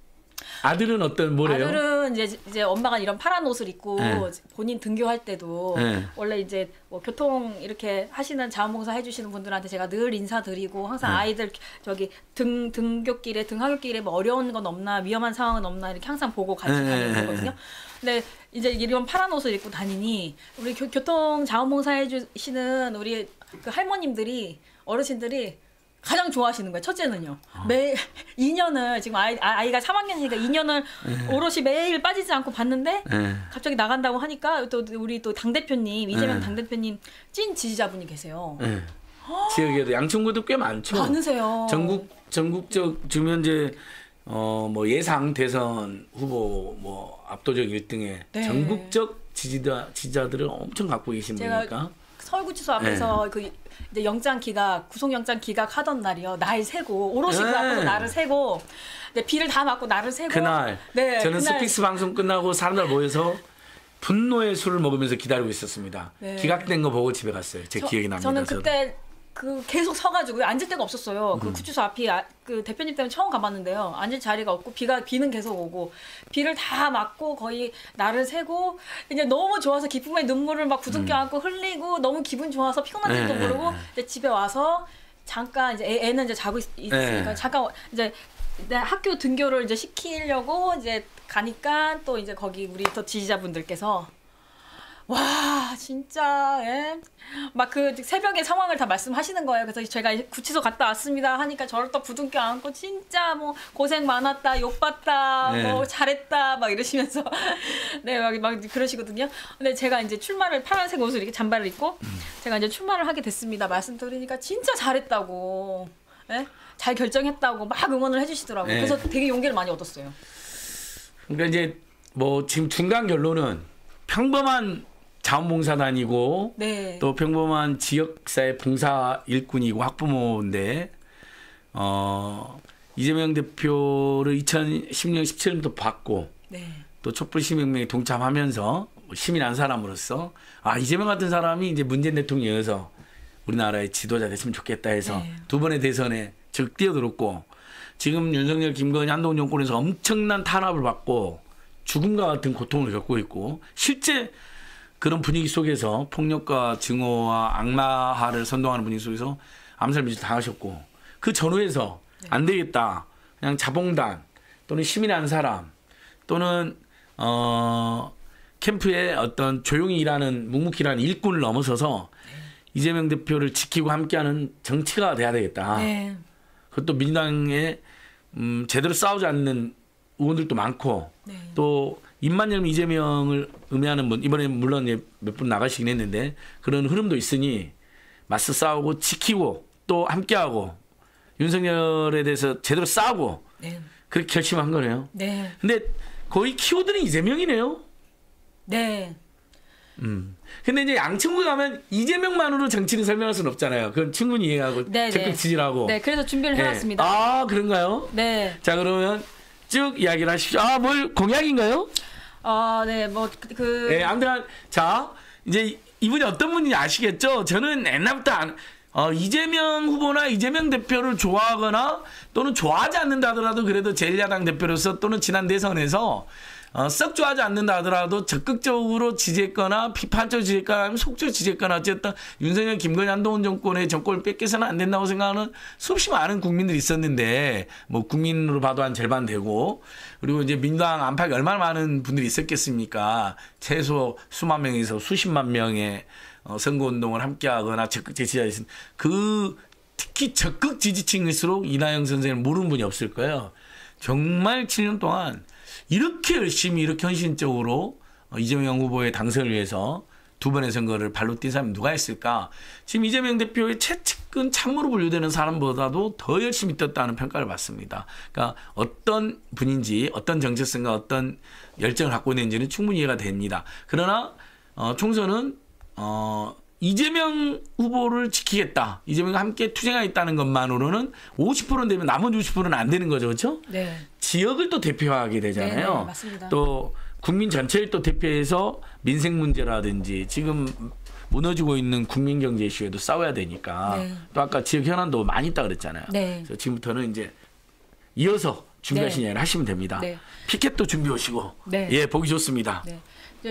아들은 어떤 뭐래요? 아들은 이제 이제 엄마가 이런 파란 옷을 입고 네. 본인 등교할 때도 네. 원래 이제 뭐 교통 이렇게 하시는 자원봉사 해주시는 분들한테 제가 늘 인사드리고 항상 네. 아이들 저기 등 등교길에 등하굣길에 뭐 어려운 건 없나 위험한 상황은 없나 이렇게 항상 보고 같이 네. 다니거든요. 근데 이제 이런 파란 옷을 입고 다니니 우리 교, 교통 자원봉사 해주시는 우리 그 할머님들이 어르신들이 가장 좋아하시는 거예요. 첫째는요. 어. 매 이 년을 지금 아이 아이가 삼 학년이니까 이 년을 네. 오롯이 매일 빠지지 않고 봤는데 네. 갑자기 나간다고 하니까 또 우리 또 당 대표님 이재명 네. 당 대표님 찐 지지자분이 계세요. 네. 지역에도 양천구도 꽤 많죠. 많으세요. 전국 전국적 지금 이제 어뭐 예상 대선 후보 뭐 압도적 일 등에 네. 전국적 지지자 지지자들을 엄청 갖고 계신 제가 분이니까. 서울구치소 앞에서 네. 그 이제 영장 기각 구속영장 기각하던 날이요. 날 세고 오롯이 그 네. 앞에서 날을 세고 네, 비를 다 맞고 날을 세고 그날 네, 저는 그날 스픽스 방송 끝나고 사람들 모여서 분노의 술을 먹으면서 기다리고 있었습니다. 네. 기각된 거 보고 집에 갔어요. 제 저, 기억이 납니다. 저는 저도. 그때 그 계속 서가지고 앉을 데가 없었어요. 음. 그 구치소 앞이 아, 그 대표님 때문에 처음 가봤는데요. 앉을 자리가 없고 비가 비는 계속 오고 비를 다 맞고 거의 날을 새고 이제 너무 좋아서 기쁨의 눈물을 막 부둥켜 안고 흘리고 너무 기분 좋아서 피곤한지도 음. 네, 모르고 네, 네. 이제 집에 와서 잠깐 이제 애, 애는 이제 자고 있, 으니까 네. 잠깐 이제 내 학교 등교를 이제 시키려고 이제 가니까 또 이제 거기 우리 또 지지자분들께서 와 진짜 예? 막 그 새벽에 상황을 다 말씀하시는 거예요. 그래서 제가 구치소 갔다 왔습니다 하니까 저를 또 부둥켜 안고 진짜 뭐 고생 많았다 욕봤다 네. 뭐 잘했다 막 이러시면서 네 막 막 그러시거든요. 근데 제가 이제 출마를 파란색 옷을 이렇게 잠바를 입고 제가 이제 출마를 하게 됐습니다. 말씀드리니까 진짜 잘했다고 예? 잘 결정했다고 막 응원을 해주시더라고요. 네. 그래서 되게 용기를 많이 얻었어요. 그러니까 이제 뭐 지금 중간 결론은 평범한 자원봉사단이고 네. 또 평범한 지역사회 봉사 일꾼이고 학부모인데 어 이재명 대표를 이천십 년 십칠 년부터 봤고 네. 또 촛불시민혁명에 동참하면서 시민 한 사람으로서 아 이재명 같은 사람이 이제 문재인 대통령이어서 우리나라의 지도자 됐으면 좋겠다 해서 네. 두 번의 대선에 즉 뛰어들었고 지금 윤석열, 김건희, 한동훈 정권에서 엄청난 탄압을 받고 죽음과 같은 고통을 겪고 있고 실제 그런 분위기 속에서 폭력과 증오와 악마화를 선동하는 분위기 속에서 암살 미수 당하셨고 그 전후에서 안 되겠다. 그냥 자봉단 또는 시민의 한 사람 또는 어 캠프에 어떤 조용히 일하는 묵묵히 일하는 일꾼을 넘어서서 네. 이재명 대표를 지키고 함께하는 정치가 돼야 되겠다. 네. 그것도 민주당에 음, 제대로 싸우지 않는 의원들도 많고 네. 또 입만 열면 이재명을 음해하는 분 이번에 물론 몇 분 나가시긴 했는데 그런 흐름도 있으니 맞서 싸우고 지키고 또 함께하고 윤석열에 대해서 제대로 싸우고 네. 그렇게 결심한 거네요. 네. 근데 거의 키워드는 이재명이네요. 네. 음. 근데 이제 양천구 가면 이재명만으로 정치를 설명할 수는 없잖아요. 그건 충분히 이해하고 네, 적극 네. 지지하고. 네, 그래서 준비를 네. 해왔습니다. 아, 그런가요? 네. 자, 그러면 쭉 이야기를 하십시오. 아, 뭘 공약인가요? 아, 네, 뭐 그. 네, 아무튼 자, 이제 이분이 어떤 분인지 아시겠죠? 저는 옛날부터 안. 어, 이재명 후보나 이재명 대표를 좋아하거나 또는 좋아하지 않는다 하더라도 그래도 제일 야당 대표로서 또는 지난 대선에서 어, 썩 좋아하지 않는다 하더라도 적극적으로 지지했거나 비판적으로 지지했거나 아니면 속적으로 지지했거나 어쨌든 윤석열, 김건희, 한동훈 정권의 정권을 뺏겨서는 안 된다고 생각하는 수없이 많은 국민들이 있었는데 뭐 국민으로 봐도 한 절반 되고 그리고 이제 민주당 안팎에 얼마나 많은 분들이 있었겠습니까? 최소 수만 명에서 수십만 명의 어, 선거운동을 함께하거나 적극 지지자가 있은 그 특히 적극 지지층일수록 이나영 선생을 모르는 분이 없을 거예요. 정말 칠 년 동안 이렇게 열심히 이렇게 헌신적으로 어, 이재명 후보의 당선을 위해서 두 번의 선거를 발로 뛴 사람이 누가 있을까? 지금 이재명 대표의 최측근 참모로 분류되는 사람보다도 더 열심히 뛰었다는 평가를 받습니다. 그러니까 어떤 분인지 어떤 정체성과 어떤 열정을 갖고 있는지는 충분히 이해가 됩니다. 그러나 어, 총선은 어, 이재명 후보를 지키겠다. 이재명과 함께 투쟁하겠다는 것만으로는 오십 퍼센트는 되면 나머지 오십 퍼센트는 안 되는 거죠. 그렇죠? 네. 지역을 또 대표하게 되잖아요. 네, 네, 맞습니다. 또 국민 전체를 또 대표해서 민생 문제라든지 지금 무너지고 있는 국민 경제 이슈에도 싸워야 되니까 네. 또 아까 지역 현안도 많이 있다 그랬잖아요. 네. 그래서 지금부터는 이제 이어서 준비하신 이야기를 네. 하시면 됩니다. 네. 피켓도 준비해 오시고 네. 예, 보기 좋습니다. 네.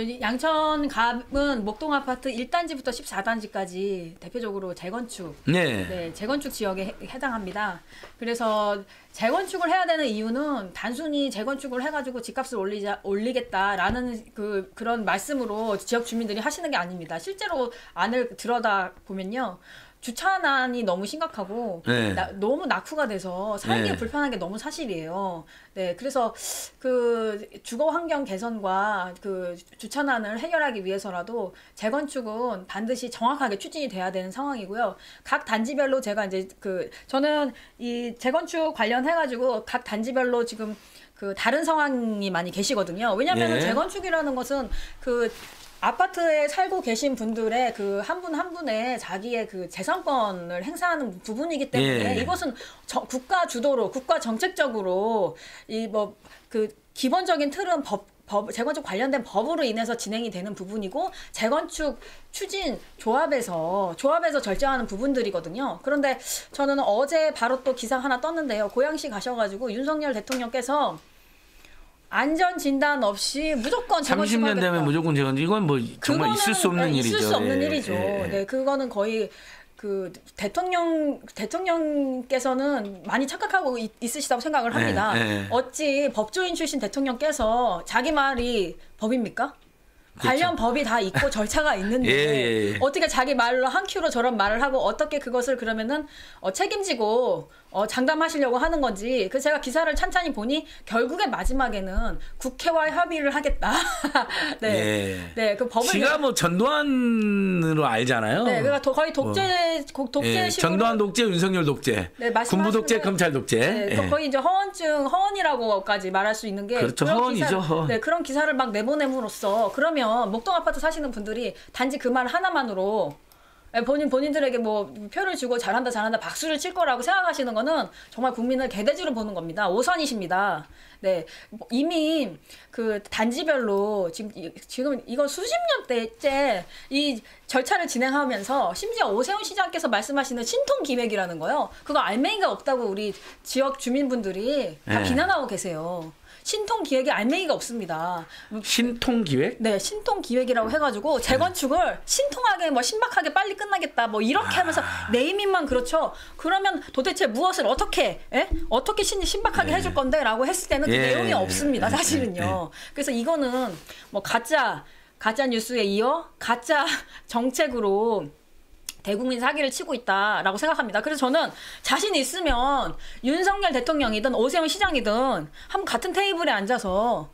양천갑은 목동 아파트 일 단지부터 십사 단지까지 대표적으로 재건축, 네. 네, 재건축 지역에 해, 해당합니다. 그래서 재건축을 해야 되는 이유는 단순히 재건축을 해가지고 집값을 올리자 올리겠다라는 그 그런 말씀으로 지역 주민들이 하시는 게 아닙니다. 실제로 안을 들여다 보면요. 주차난이 너무 심각하고 네. 나, 너무 낙후가 돼서 살기 네. 불편한 게 너무 사실이에요. 네, 그래서 그 주거 환경 개선과 그 주차난을 해결하기 위해서라도 재건축은 반드시 정확하게 추진이 돼야 되는 상황이고요. 각 단지별로 제가 이제 그 저는 이 재건축 관련해가지고 각 단지별로 지금 그 다른 상황이 많이 계시거든요. 왜냐하면 네. 재건축이라는 것은 그 아파트에 살고 계신 분들의 그 한 분 한 분의 자기의 그 재산권을 행사하는 부분이기 때문에 예. 이것은 저, 국가 주도로 국가 정책적으로 이 뭐 그 기본적인 틀은 법, 법 재건축 관련된 법으로 인해서 진행이 되는 부분이고 재건축 추진 조합에서 조합에서 결정하는 부분들이거든요. 그런데 저는 어제 바로 또 기사 하나 떴는데요. 고양시 가셔가지고 윤석열 대통령께서 안전 진단 없이 무조건 재건축 삼십 년 되면 무조건 재건축 이건 뭐 정말 있을 수 없는 일이죠. 있을 수 없는 예. 일이죠. 예. 네, 그거는 거의 그 대통령 대통령께서는 많이 착각하고 있, 있으시다고 생각을 합니다. 예. 예. 어찌 법조인 출신 대통령께서 자기 말이 법입니까? 관련 그렇죠. 법이 다 있고 절차가 있는데 예. 어떻게 자기 말로 한 큐로 저런 말을 하고 어떻게 그것을 그러면은 어, 책임지고 어, 장담하시려고 하는 건지. 그래서 제가 기사를 찬찬히 보니 결국에 마지막에는 국회와 협의를 하겠다. 네, 예. 네, 그 법을 지가 뭐 전두환으로 알잖아요. 네, 그러니까 도, 거의 독재 뭐. 독재 예. 전두환 독재, 윤석열 독재, 네, 군부 독재, 검찰 독재. 네, 예. 거의 이제 허언증 허언이라고까지 말할 수 있는 게 그렇죠. 그런 허언이죠. 기사를, 허언. 네, 그런 기사를 막 내보냄으로써 그러면 목동 아파트 사시는 분들이 단지 그 말 하나만으로 본인, 본인들에게 뭐 표를 주고 잘한다 잘한다 박수를 칠 거라고 생각하시는 거는 정말 국민을 개돼지로 보는 겁니다. 오선이십니다. 네, 뭐 이미 그 단지별로 지금 이- 지금 이거 수십 년대째 이 절차를 진행하면서 심지어 오세훈 시장께서 말씀하시는 신통 기획이라는 거요. 그거 알맹이가 없다고 우리 지역 주민분들이 다 네. 비난하고 계세요. 신통 기획에 알맹이가 없습니다. 신통 기획? 네, 신통 기획이라고 해가지고 재건축을 신통하게 뭐 신박하게 빨리 끝나겠다 뭐 이렇게 하면서 네이밍만 그렇죠. 그러면 도대체 무엇을 어떻게 예? 어떻게 신, 신박하게 예. 해줄 건데라고 했을 때는 그 예. 내용이 없습니다. 예. 사실은요. 그래서 이거는 뭐 가짜 가짜 뉴스에 이어 가짜 정책으로 대국민 사기를 치고 있다라고 생각합니다. 그래서 저는 자신 있으면 윤석열 대통령이든 오세훈 시장이든 한번 같은 테이블에 앉아서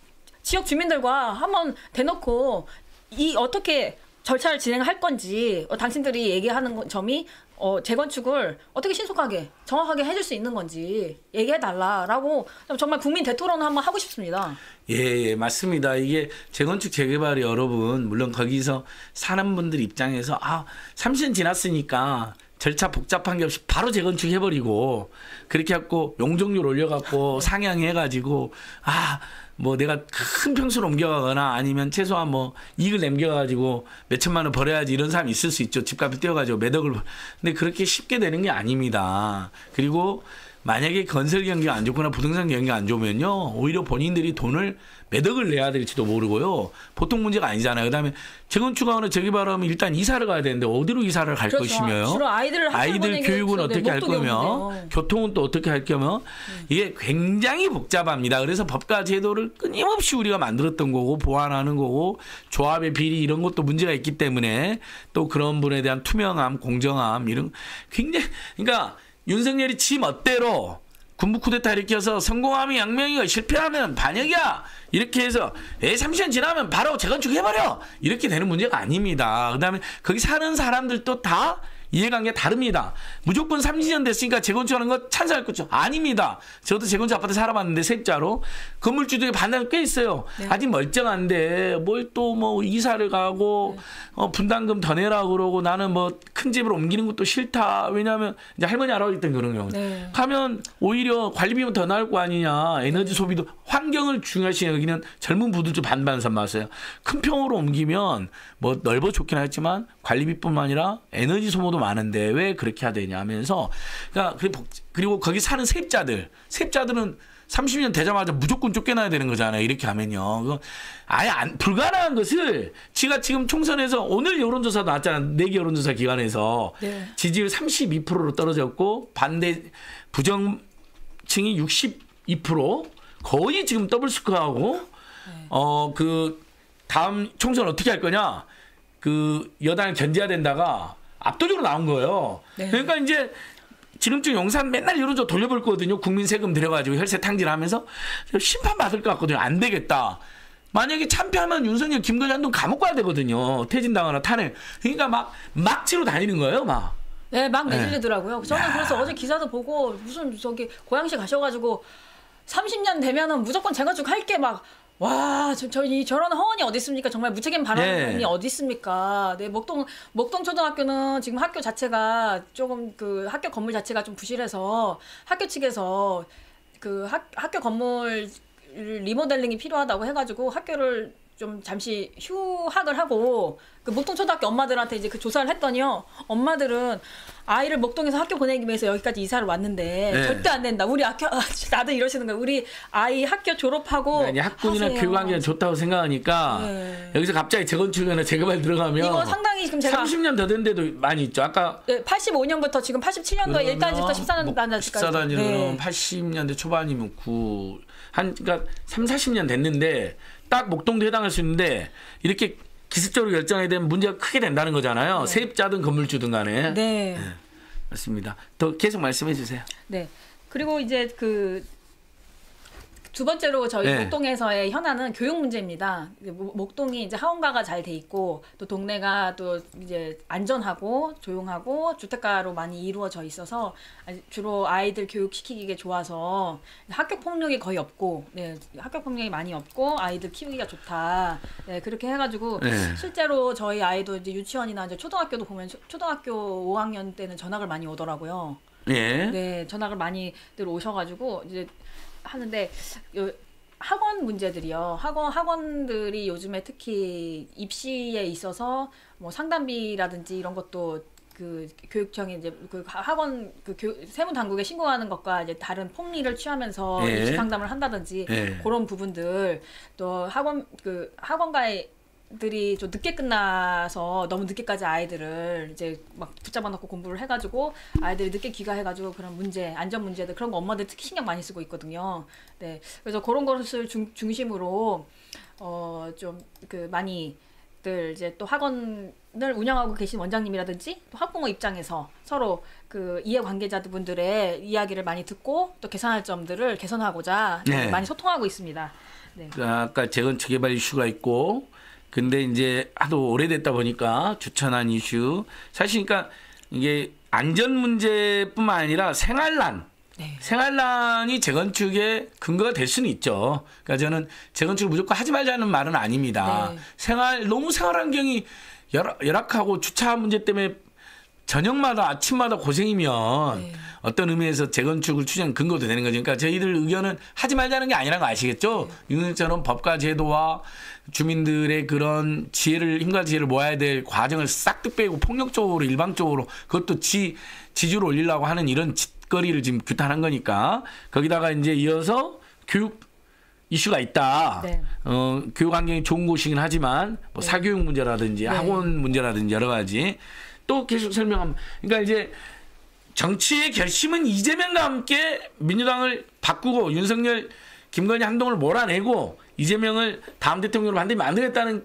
지역 주민들과 한번 대놓고 이 어떻게 절차를 진행할 건지 어, 당신들이 얘기하는 건- 점이 어, 재건축을 어떻게 신속하게 정확하게 해줄 수 있는 건지 얘기해달라라고 정말 국민 대토론을 한번 하고 싶습니다. 예, 예, 맞습니다. 이게 재건축 재개발이 여러분 물론 거기서 사는 분들 입장에서 아 삼십 년 지났으니까 절차 복잡한 게 없이 바로 재건축 해버리고 그렇게 해갖고 용적률 올려갖고 상향해가지고 아 뭐 내가 큰 평수로 옮겨가거나 아니면 최소한 뭐 이익을 남겨가지고 몇 천만 원 벌어야지 이런 사람이 있을 수 있죠. 집값이 뛰어가지고 몇 억을 벌- 근데 그렇게 쉽게 되는 게 아닙니다. 그리고 만약에 건설 경기가 안 좋거나 부동산 경기가 안 좋으면요 오히려 본인들이 돈을 몇 억을 내야 될지도 모르고요 보통 문제가 아니잖아요. 그다음에 재건축하거나 재개발하면 일단 이사를 가야 되는데 어디로 이사를 갈 그렇죠. 것이며요. 주로 아이들을 학교 아이들 보내기 교육은 위해서, 네, 어떻게 할 목도 거며 겨우인데요. 교통은 또 어떻게 할 거며 이게 굉장히 복잡합니다. 그래서 법과 제도를 끊임없이 우리가 만들었던 거고 보완하는 거고 조합의 비리 이런 것도 문제가 있기 때문에 또 그런 분에 대한 투명함, 공정함 이런 굉장히 그러니까 윤석열이 지 멋대로 군부 쿠데타 일으켜서 성공하면 양명이가 실패하면 반역이야 이렇게 해서 에 삼십 년 지나면 바로 재건축 해버려 이렇게 되는 문제가 아닙니다. 그다음에 거기 사는 사람들도 다 이해관계가 다릅니다. 무조건 삼십 년 됐으니까 재건축하는 거 찬성할 거죠? 아닙니다. 저도 재건축 아파트 살아봤는데 세입자로 건물주들이 반대가 꽤 있어요. 네. 아직 멀쩡한데 뭘 또 뭐 이사를 가고 네. 어, 분담금 더 내라 그러고 나는 뭐 큰 집으로 옮기는 것도 싫다. 왜냐하면 이제 할머니 할아버지 때는 그런 경우 네. 가면 오히려 관리비면 더 나을 거 아니냐. 에너지 소비도 환경을 중요시하는 여기는 젊은 부들도 반반 선마세요. 큰 평으로 옮기면 뭐 넓어 좋긴 하지만 관리비뿐만 아니라 에너지 소모도 많은데 왜 그렇게 해야 되냐 하면서 그러니까 그리고 그리고 거기 사는 세입자들 세입자들은 삼십 년 되자마자 무조건 쫓겨나야 되는 거잖아요. 이렇게 하면요. 그거 아예 안, 불가능한 것을 지가 지금 총선에서 오늘 여론조사 나왔잖아. 내기 여론조사 기관에서 네. 지지율 삼십이 퍼센트로 떨어졌고 반대 부정층이 육십이 퍼센트 거의 지금 더블 스코어하고 어 그 다음 총선 어떻게 할 거냐 그 여당을 견제해야 된다가 압도적으로 나온 거예요. 네. 그러니까 이제 지금쯤 용산 맨날 여론조사 돌려볼 거거든요. 국민 세금 들여가지고 혈세 탕진하면서 심판 받을 것 같거든요. 안 되겠다. 만약에 참패하면 윤석열, 김건희 한동 감옥 가야 되거든요. 퇴진당하거나 탄핵. 그러니까 막 막지로 다니는 거예요, 막. 네, 막 네. 내질리더라고요. 저는 그래서 어제 기사도 보고 무슨 저기 고양시 가셔가지고 삼십 년 되면은 무조건 재건축 할게 막. 와, 저, 저, 이, 저런 허언이 어디 있습니까? 정말 무책임 발언이 네. 어디 있습니까? 네, 목동, 목동 초등학교는 지금 학교 자체가 조금 그 학교 건물 자체가 좀 부실해서 학교 측에서 그 학, 학교 건물 리모델링이 필요하다고 해가지고 학교를 좀 잠시 휴학을 하고 그 목동 초등학교 엄마들한테 이제 그 조사를 했더니요. 엄마들은 아이를 목동에서 학교 보내기 위해서 여기까지 이사를 왔는데 네. 절대 안 된다. 우리 학교 다들 이러시는 거예요. 우리 아이 학교 졸업하고 그러니까 학군이나 하세요. 교육 환경이 좋다고 생각하니까 네. 여기서 갑자기 재건축이나 재개발 들어가면 이거 상당히 지금 제가 삼십 년 더 된 데도 많이 있죠. 아까 네, 팔십오 년부터 지금 팔십칠 년도에 일 단지부터 십사 단지까지 십사 단지는 네. 팔십 년대 초반이면 구 한 그러니까 삼, 사십 년 됐는데 딱 목동도 해당할 수 있는데 이렇게 기습적으로 결정해야 되면 문제가 크게 된다는 거잖아요. 네. 세입자든 건물주든 간에. 네. 맞습니다. 더 계속 말씀해 주세요. 네. 그리고 이제 그 두 번째로 저희 네. 목동에서의 현안은 교육 문제입니다. 목- 목동이 이제 하원가가 잘 돼 있고 또 동네가 또 이제 안전하고 조용하고 주택가로 많이 이루어져 있어서 주로 아이들 교육 시키기에 좋아서 학교 폭력이 거의 없고, 네, 학교 폭력이 많이 없고 아이들 키우기가 좋다. 네, 그렇게 해가지고 네. 실제로 저희 아이도 이제 유치원이나 이제 초등학교도 보면 초- 초등학교 오 학년 때는 전학을 많이 오더라고요. 예. 네, 전학을 많이들 오셔가지고 이제 하는데 요 학원 문제들이요. 학원 학원들이 요즘에 특히 입시에 있어서 뭐 상담비라든지 이런 것도 그 교육청이 이제 그 학원 그 교, 세무 당국에 신고하는 것과 이제 다른 폭리를 취하면서 예. 입시 상담을 한다든지 예. 그런 부분들 또 학원 그 학원가에 들이 좀 늦게 끝나서 너무 늦게까지 아이들을 이제 막 붙잡아 놓고 공부를 해가지고 아이들이 늦게 귀가해가지고 그런 문제, 안전 문제들 그런 거 엄마들 특히 신경 많이 쓰고 있거든요. 네, 그래서 그런 것을 중, 중심으로 어 좀 그 많이들 이제 또 학원을 운영하고 계신 원장님이라든지 또 학부모 입장에서 서로 그 이해 관계자분들의 이야기를 많이 듣고 또 개선할 점들을 개선하고자 네. 많이 소통하고 있습니다. 네. 아까 재건축 개발 이슈가 있고 근데 이제 하도 오래됐다 보니까 주천안 이슈 사실 그러니까 이게 안전 문제뿐만 아니라 생활난 네. 생활난이 재건축의 근거가 될 수는 있죠. 그러니까 저는 재건축을 무조건 하지 말자는 말은 아닙니다. 네. 생활 너무 생활 환경이 열악, 열악하고 주차 문제 때문에 저녁마다 아침마다 고생이면 네. 어떤 의미에서 재건축을 추진하는 근거도 되는 거죠. 그러니까 저희들 의견은 하지 말자는 게 아니라는 거 아시겠죠? 네. 이것처럼 법과 제도와 주민들의 그런 지혜를 힘과 지혜를 모아야 될 과정을 싹 다 빼고 폭력적으로 일방적으로 그것도 지 지지를 올리려고 하는 이런 짓거리를 지금 규탄한 거니까 거기다가 이제 이어서 교육 이슈가 있다. 네. 어, 교육 환경이 좋은 곳이긴 하지만 뭐 네. 사교육 문제라든지 네. 학원 문제라든지 여러 가지 또 계속 설명하면 그러니까 이제 정치의 결심은 이재명과 함께 민주당을 바꾸고 윤석열, 김건희, 한동훈을 몰아내고 이재명을 다음 대통령으로 반드시 만들겠다는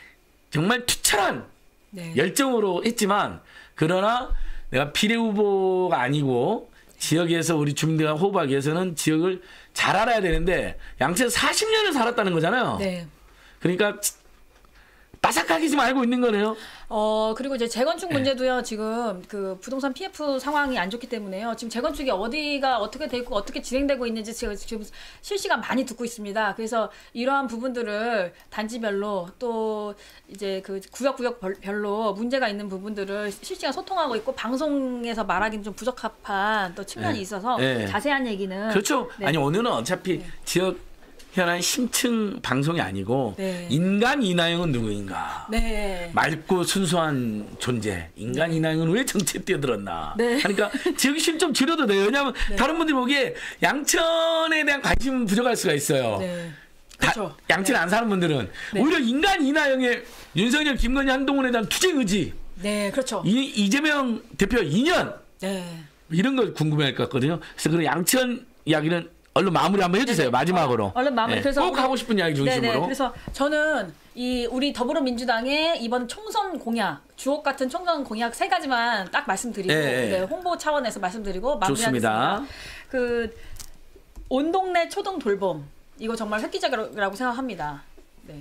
정말 투철한 네. 열정으로 했지만 그러나 내가 비례 후보가 아니고 지역에서 우리 주민들과 호흡하기 위해서는 지역을 잘 알아야 되는데 양채 사십 년을 살았다는 거잖아요. 네. 그러니까 빠삭하게 지금 알고 있는 거네요. 어 그리고 이제 재건축 문제도요. 지금 그 부동산 피에프 상황이 안 좋기 때문에요. 지금 재건축이 어디가 어떻게 돼 있고 어떻게 진행되고 있는지 제가 지금 실시간 많이 듣고 있습니다. 그래서 이러한 부분들을 단지별로 또 이제 그 구역 구역별로 문제가 있는 부분들을 실시간 소통하고 있고 방송에서 말하기는 좀 부적합한 또 측면이 네. 있어서 네. 자세한 얘기는 그렇죠. 네. 아니 오늘은 어차피 네. 지역 현안 심층 방송이 아니고 네. 인간 이나영은 누구인가? 네. 맑고 순수한 존재. 인간 네. 이나영은 왜 정치에 뛰어들었나? 네. 그러니까 지역 심 좀 줄여도 돼요. 왜냐하면 네. 다른 분들이 보기에 양천에 대한 관심 부족할 수가 있어요. 네. 다- 그렇죠. 양천 네. 안 사는 분들은 네. 오히려 인간 이나영의 윤석열, 김건희, 한동훈에 대한 투쟁 의지, 네, 그렇죠. 이, 이재명 대표 이년 네. 이런 걸 궁금해할 것 같거든요. 그래서 그런 양천 이야기는 얼른 마무리 한번 해주세요. 네네. 마지막으로. 어, 얼른 마무리. 네, 그래서 꼭 우리- 하고 싶은 이야기 중심으로. 네네. 그래서 저는 이 우리 더불어민주당의 이번 총선 공약, 주옥 같은 총선 공약 세 가지만 딱 말씀드리고 네. 네, 홍보 차원에서 말씀드리고 마무리하겠습니다. 좋습니다. 그 온 동네 초등 돌봄 이거 정말 획기적이라고 생각합니다. 네.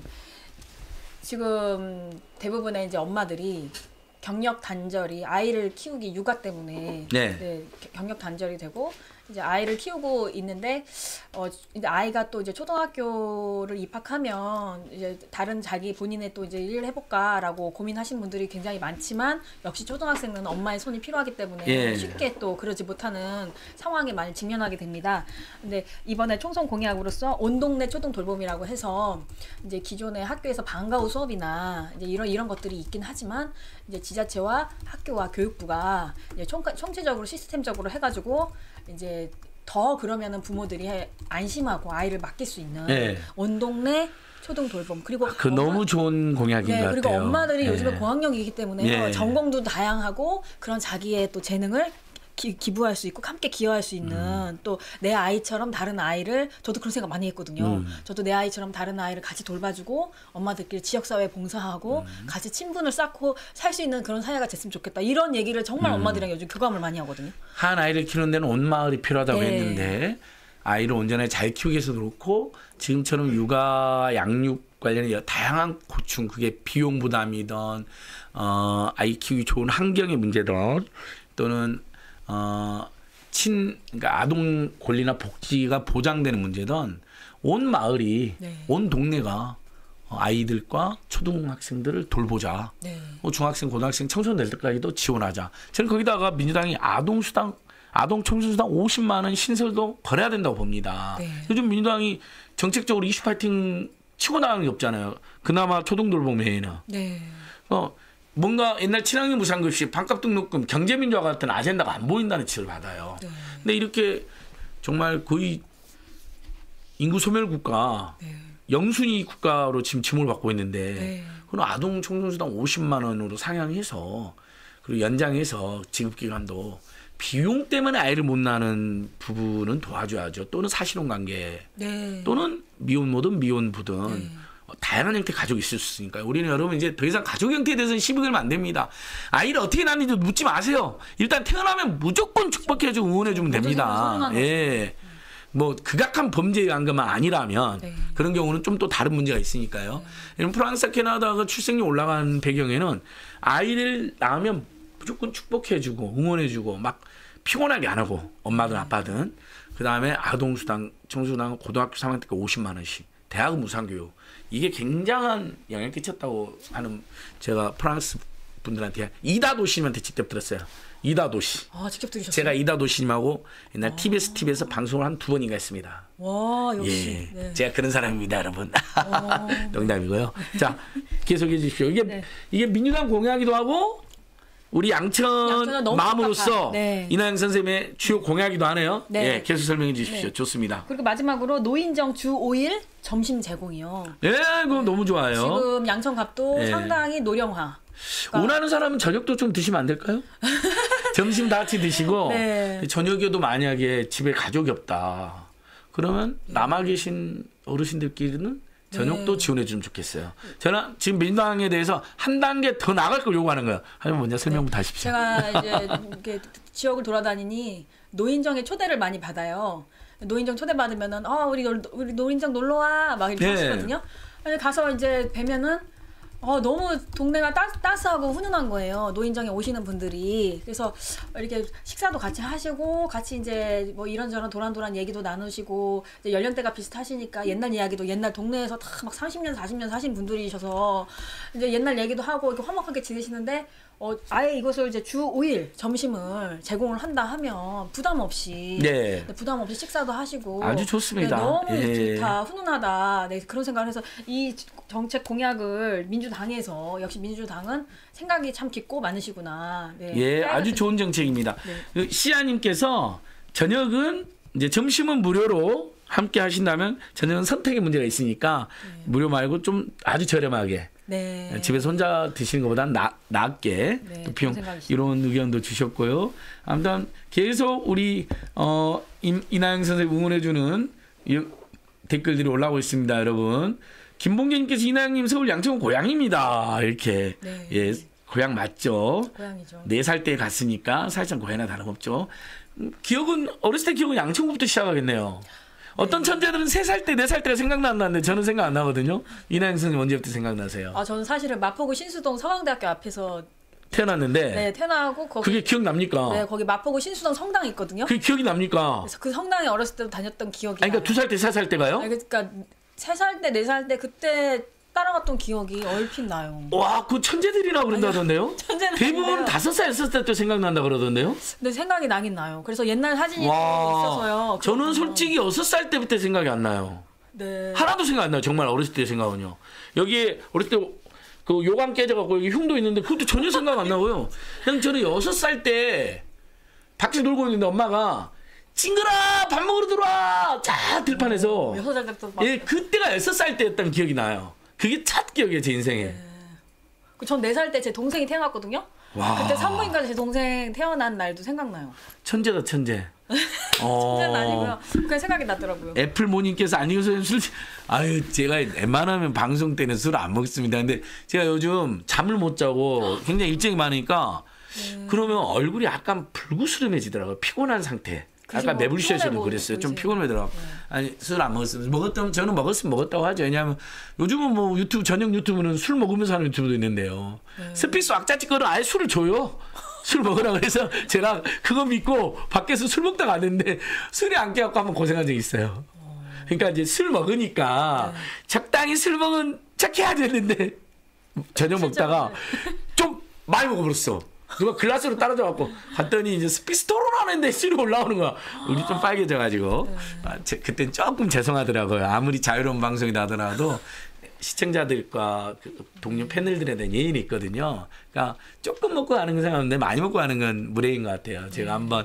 지금 대부분의 이제 엄마들이 경력 단절이 아이를 키우기 육아 때문에 네. 네, 경력 단절이 되고 이제 아이를 키우고 있는데 어 이제 아이가 또 이제 초등학교를 입학하면 이제 다른 자기 본인의 또 이제 일을 해볼까라고 고민하시는 분들이 굉장히 많지만 역시 초등학생은 엄마의 손이 필요하기 때문에 예. 쉽게 또 그러지 못하는 상황에 많이 직면하게 됩니다. 근데 이번에 총선 공약으로서 온 동네 초등 돌봄이라고 해서 이제 기존의 학교에서 방과 후 수업이나 이제 이런 이런 것들이 있긴 하지만 이제 지자체와 학교와 교육부가 이제 총, 총체적으로 시스템적으로 해가지고 이제 더 그러면은 부모들이 해- 안심하고 아이를 맡길 수 있는 네. 온 동네 초등 돌봄 그리고 그 엄마- 너무 좋은 공약인 네, 것 그리고 같아요. 엄마들이 네. 요즘에 고학력이기 때문에 네. 전공도 다양하고 그런 자기의 또 재능을 기, 기부할 수 있고 함께 기여할 수 있는 음. 또 내 아이처럼 다른 아이를 저도 그런 생각 많이 했거든요. 음. 저도 내 아이처럼 다른 아이를 같이 돌봐주고 엄마들끼리 지역사회 봉사하고 음. 같이 친분을 쌓고 살 수 있는 그런 사회가 됐으면 좋겠다. 이런 얘기를 정말 음. 엄마들이랑 요즘 교감을 많이 하거든요. 한 아이를 키우는 데는 온 마을이 필요하다고 네. 했는데 아이를 온전히 잘 키우기 위해서도 그렇고 지금처럼 육아 양육 관련해 다양한 고충 그게 비용 부담이든 어, 아이 키우기 좋은 환경의 문제든 또는 어, 친 그러니까 아동 권리나 복지가 보장되는 문제든 온 마을이 네. 온 동네가 어, 아이들과 초등학생들을 돌보자. 네. 뭐 중학생, 고등학생, 청소년 될 때까지도 지원하자. 저는 거기다가 민주당이 아동수당, 아동 청소수당 오십만 원 신설도 벌여야 된다고 봅니다. 네. 요즘 민주당이 정책적으로 이슈 파이팅 치고 나가는 게 없잖아요. 그나마 초등돌봄회의는. 네. 어, 뭔가 옛날 친환경 무상급식, 반값 등록금, 경제민주화 같은 아젠다가 안 보인다는 치를 받아요. 네. 근데 이렇게 정말 거의 인구 소멸 국가, 네. 영순위 국가로 지금 지목을 받고 있는데 네. 그럼 아동 청소수당 오십만 원으로 상향해서 그리고 연장해서 지급기간도 비용 때문에 아이를 못 낳는 부부는 도와줘야죠. 또는 사실혼 관계 네. 또는 미혼모든 미혼부든 네. 어, 다양한 형태 가족이 있을 수 있으니까요. 우리는 여러분 이제 더 이상 가족 형태에 대해서는 시비 걸면 안 됩니다. 아이를 어떻게 낳는지 묻지 마세요. 일단 태어나면 무조건 축복해주고 응원해주면 됩니다. 예. 뭐 극악한 범죄의 안가만 아니라면 네. 그런 경우는 좀 또 다른 문제가 있으니까요. 네. 프랑스, 캐나다가 출생률 올라가는 배경에는 아이를 낳으면 무조건 축복해주고 응원해주고 막 피곤하게 안 하고 엄마든 아빠든 그 다음에 아동수당, 청소수당 고등학교 삼 학년 때까지 오십만 원씩 대학은 무상교육 이게 굉장한 영향을 끼쳤다고 하는 제가 프랑스 분들한테 이다 도시님한테 직접 들었어요. 이다 도시. 아, 직접 들으셨어요? 제가 이다 도시님하고 옛날 티비에스 티비에서 방송을 한 두 번인가 했습니다. 와, 역시. 예, 네. 제가 그런 사람입니다, 여러분. 농담이고요. 자, 계속해 주십시오. 이게 네. 이게 민주당 공약이기도 하고 우리 양천 양천은 너무 마음으로서 적합한. 네. 이나영 선생님의 주요 공약이기도 하네요. 네. 예, 계속 설명해 주십시오. 네. 좋습니다. 그리고 마지막으로 노인정 주 오 일 점심 제공이요. 예, 그거 너무 좋아요. 지금 양천갑도 네. 상당히 노령화. 원하는 사람은 저녁도 좀 드시면 안 될까요? 점심 다 같이 드시고 네. 저녁에도 만약에 집에 가족이 없다. 그러면 남아 계신 어르신들끼리는 저녁도 네. 지원해 주면 좋겠어요. 저는 지금 민주당에 대해서 한 단계 더 나갈 걸 요구하는 거예요. 하면 먼저 설명부터 하십시오. 제가 이제 이렇게 지역을 돌아다니니 노인정에 초대를 많이 받아요. 노인정 초대 받으면은 어 우리 놀- 우리 노인정 놀러 와 막 이렇게 네. 하시거든요. 근데 가서 이제 뵈면은 어 너무 동네가 따, 따스하고 훈훈한 거예요. 노인정에 오시는 분들이. 그래서 이렇게 식사도 같이 하시고 같이 이제 뭐 이런저런 도란도란 얘기도 나누시고 이제 연령대가 비슷하시니까 옛날 이야기도 옛날 동네에서 다 막 삼십 년 사십 년 사신 분들이셔서 이제 옛날 얘기도 하고 이렇게 화목하게 지내시는데 어 아예 이것을 이제 주 오 일 점심을 제공을 한다 하면 부담 없이 네. 네, 부담 없이 식사도 하시고 아주 좋습니다. 네, 너무 예. 좋다 훈훈하다 네, 그런 생각을 해서 이 정책 공약을 민주당에서 역시 민주당은 생각이 참 깊고 많으시구나. 네. 예, 깨알 아주 같은- 좋은 정책입니다. 네. 그 시아님께서 저녁은 이제 점심은 무료로 함께 하신다면 저녁은 선택의 문제가 있으니까 네. 무료 말고 좀 아주 저렴하게 네. 집에서 혼자 드시는 것보다는 나, 낫게 네, 또 비용 그런 생각이시죠. 이런 의견도 주셨고요. 아무튼 계속 우리 어, 임, 이나영 선생님 응원해주는 이, 댓글들이 올라오고 있습니다, 여러분. 김봉재님께서 이나영님 서울 양천 고향입니다. 이렇게 네. 예 고향 맞죠? 고향이죠. 네 살 때 갔으니까 살짝 고향이나 다름없죠. 음, 기억은 어렸을 때 기억은 양천구부터 시작하겠네요. 어떤 천재들은 세 살 때, 네 살 때가 생각나는데 저는 생각 안 나거든요. 이나영 선생님 언제부터 생각나세요? 아 저는 사실은 마포구 신수동 서강대학교 앞에서 태어났는데 네 태어나고 거기 그게 기억납니까? 네 거기 마포구 신수동 성당이 있거든요. 그게 기억이 납니까? 그래서 그 성당에 어렸을 때 다녔던 기억이. 아니, 그러니까 두 살 때, 세 살 때가요? 아니, 그러니까 세 살 때, 네 살 때 그때 따라갔던 기억이 얼핏 나요. 와, 그 천재들이라고 그런다던데요? 천재는 대부분 아닌데요. 다섯 살, 여섯 살 때 생각난다 그러던데요? 근데 생각이 나긴 나요. 그래서 옛날 사진이 또 있어서요. 저는 그러면. 솔직히 여섯 살 때부터 생각이 안 나요. 네. 하나도 생각 안 나요. 정말 어렸을 때 생각은요. 여기에 어렸을 때 그 요강 깨져갖고 여기 흉도 있는데 그것도 전혀 생각 안 나고요. 그냥 저는 여섯 살 때 밖에 놀고 있는데 엄마가 찡그라 밥 먹으러 들어와 자 들판에서 여섯 살 때부터 막. 예 그때가 여섯 살 때였던 기억이 나요. 그게 첫 기억이에요 제 인생에. 네. 전 네 살 때 제 동생이 태어났거든요. 와. 그때 산부인과에서 제 동생 태어난 날도 생각나요. 천재다 천재. 천재는 어. 아니고요. 그냥 생각이 나더라고요. 애플모님께서 안녕하세요 술 아유 제가 웬만하면 방송 때는 술 안 먹습니다. 근데 제가 요즘 잠을 못 자고 굉장히 일정이 많으니까 네. 그러면 얼굴이 약간 불구스름해지더라고요. 피곤한 상태. 그지 아까 뭐, 매불쇼에서도 피곤해 그랬어요. 좀 보이지. 피곤하더라고. 네. 아니 술 안 먹었으면 먹었다면 저는 먹었으면 먹었다고 하죠. 왜냐하면 요즘은 뭐 유튜브 전용 유튜브는 술 먹으면서 하는 유튜브도 있는데요. 네. 스피스 악자찌거는 아예 술을 줘요. 술 먹으라 그래서 제가 그거 믿고 밖에서 술 먹다가 왔는데 술이 안 깨갖고 한번 고생한 적이 있어요. 그러니까 이제 술 먹으니까 네. 적당히 술 먹은 척 해야 되는데 저녁 먹다가 좀 많이 먹어버렸어. 누가 글라스로 따라줘 갖고 갔더니 이제 스피스토로라는데 씨로 올라오는 거야. 우리 좀 빨개져가지고 아, 제, 그땐 조금 죄송하더라고요. 아무리 자유로운 방송이다 하더라도 시청자들과 그 동료 패널들에 대한 예의는 있거든요. 그러니까 조금 먹고 가는 건 상관없는데 많이 먹고 가는 건 무례인 것 같아요. 제가 한번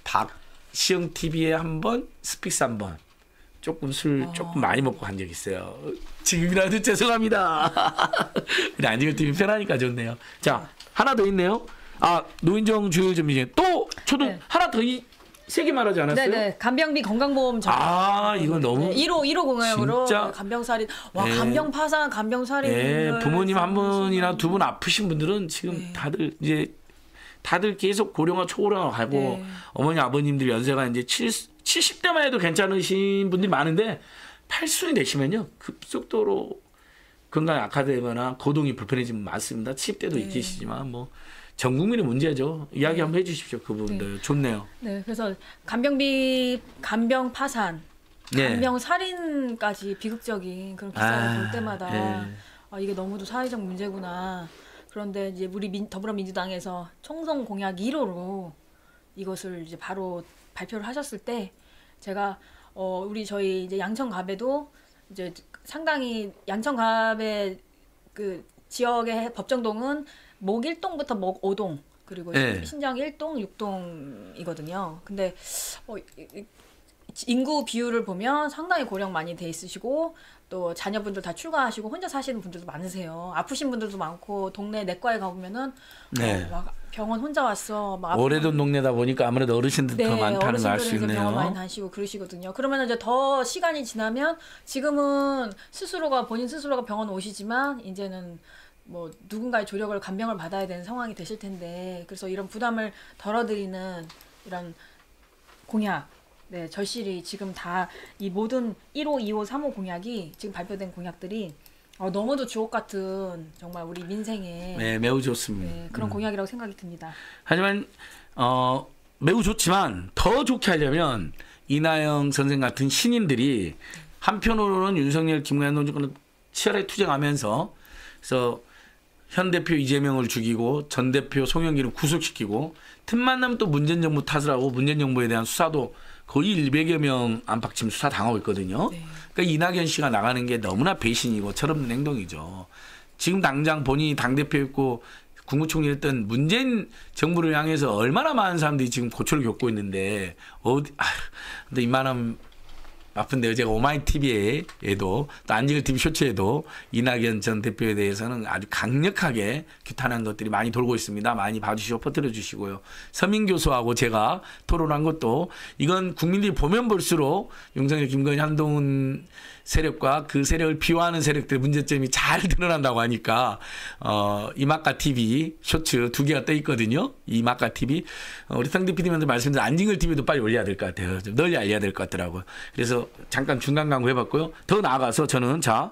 박시영 티비에 한번 스픽스 한번 조금 술 조금 많이 먹고 간 적 있어요. 지금이라도 죄송합니다. 우리 안지걸 티비 편하니까 좋네요. 자 하나 더 있네요. 아 노인정 주요 점심 또 초등 네. 하나 더 이 세 개 말하지 않았어요? 네네. 간병비 건강보험 정 아 이거 너무 네, 일 호 일 호 공약으로 진짜? 간병살인 와 네. 간병파산 간병살인 예, 부모님 한 분이나 두 분 아프신 분들은 지금 네. 다들 이제 다들 계속 고령화 초고령화 가고 네. 어머니 아버님들 연세가 이제 칠십 대만 해도 괜찮으신 분들이 많은데 팔순이 되시면요 급속도로 건강이 악화되거나 거동이 불편해지면 많습니다. 칠십 대도 네. 계시지만 뭐 전 국민의 문제죠. 이야기 네. 한번 해주십시오. 그 부분들 네. 좋네요. 네, 그래서 간병비 간병 파산, 네. 간병 살인까지 비극적인 그런 기사를 아, 볼 때마다 네. 아, 이게 너무도 사회적 문제구나. 그런데 이제 우리 민, 더불어민주당에서 총선 공약 일 호로 이것을 이제 바로 발표를 하셨을 때 제가 어, 우리 저희 이제 양천갑에도 이제 상당히 양천갑의 그 지역의 법정동은 목 일 동부터 목 오 동 그리고 네. 신정 일 동, 육 동이거든요. 근데 어, 인구 비율을 보면 상당히 고령 많이 돼 있으시고 또 자녀분들 다 출가하시고 혼자 사시는 분들도 많으세요. 아프신 분들도 많고 동네 내과에 가보면은 네. 어, 막 병원 혼자 왔어. 막 오래된 동네다 보니까 아무래도 어르신들 더 많다는 걸 알 수 어르신들은 이제 병원 많이 있네요. 다니시고 그러시거든요. 그러면 이제 더 시간이 지나면 지금은 스스로가 본인 스스로가 병원 오시지만 이제는 뭐 누군가의 조력을 간병을 받아야 되는 상황이 되실 텐데 그래서 이런 부담을 덜어드리는 이런 공약, 네 절실히 지금 다 이 모든 일 호, 이 호, 삼 호 공약이 지금 발표된 공약들이 어, 너무도 주옥 같은 정말 우리 민생에 네, 매우 좋습니다. 네, 그런 음. 공약이라고 생각이 듭니다. 하지만 어, 매우 좋지만 더 좋게 하려면 이나영 선생 같은 신인들이 한편으로는 윤석열, 김관현 정권을 치열하게 투쟁하면서 그래서 현 대표 이재명을 죽이고 전 대표 송영길을 구속시키고 틈만 나면 또 문재인 정부 탓을 하고 문재인 정부에 대한 수사도 거의 일백여 명 안팎 지금 수사 당하고 있거든요. 네. 그러니까 이낙연 씨가 나가는 게 너무나 배신이고 철없는 행동이죠. 지금 당장 본인이 당대표였고 국무총리였던 문재인 정부를 향해서 얼마나 많은 사람들이 지금 고초를 겪고 있는데 어디 아 근데 이만한 아픈데요. 제가 오마이티비에도 또 안지걸 티비 쇼츠에도 이낙연 전 대표에 대해서는 아주 강력하게 규탄한 것들이 많이 돌고 있습니다. 많이 봐주시고 퍼뜨려 주시고요. 서민 교수하고 제가 토론한 것도 이건 국민들이 보면 볼수록 윤석열, 김건희, 한동훈 세력과 그 세력을 비호하는 세력들의 문제점이 잘 드러난다고 하니까 어, 이마카 티비 쇼츠 두 개가 떠 있거든요. 이마카 티비 어, 우리 상 디피디님한테 말씀드린 안진걸 티비도 빨리 올려야 될 것 같아요. 좀 널리 알려야 될 것 같더라고요. 그래서 잠깐 중간 광고 해봤고요. 더 나아가서 저는 자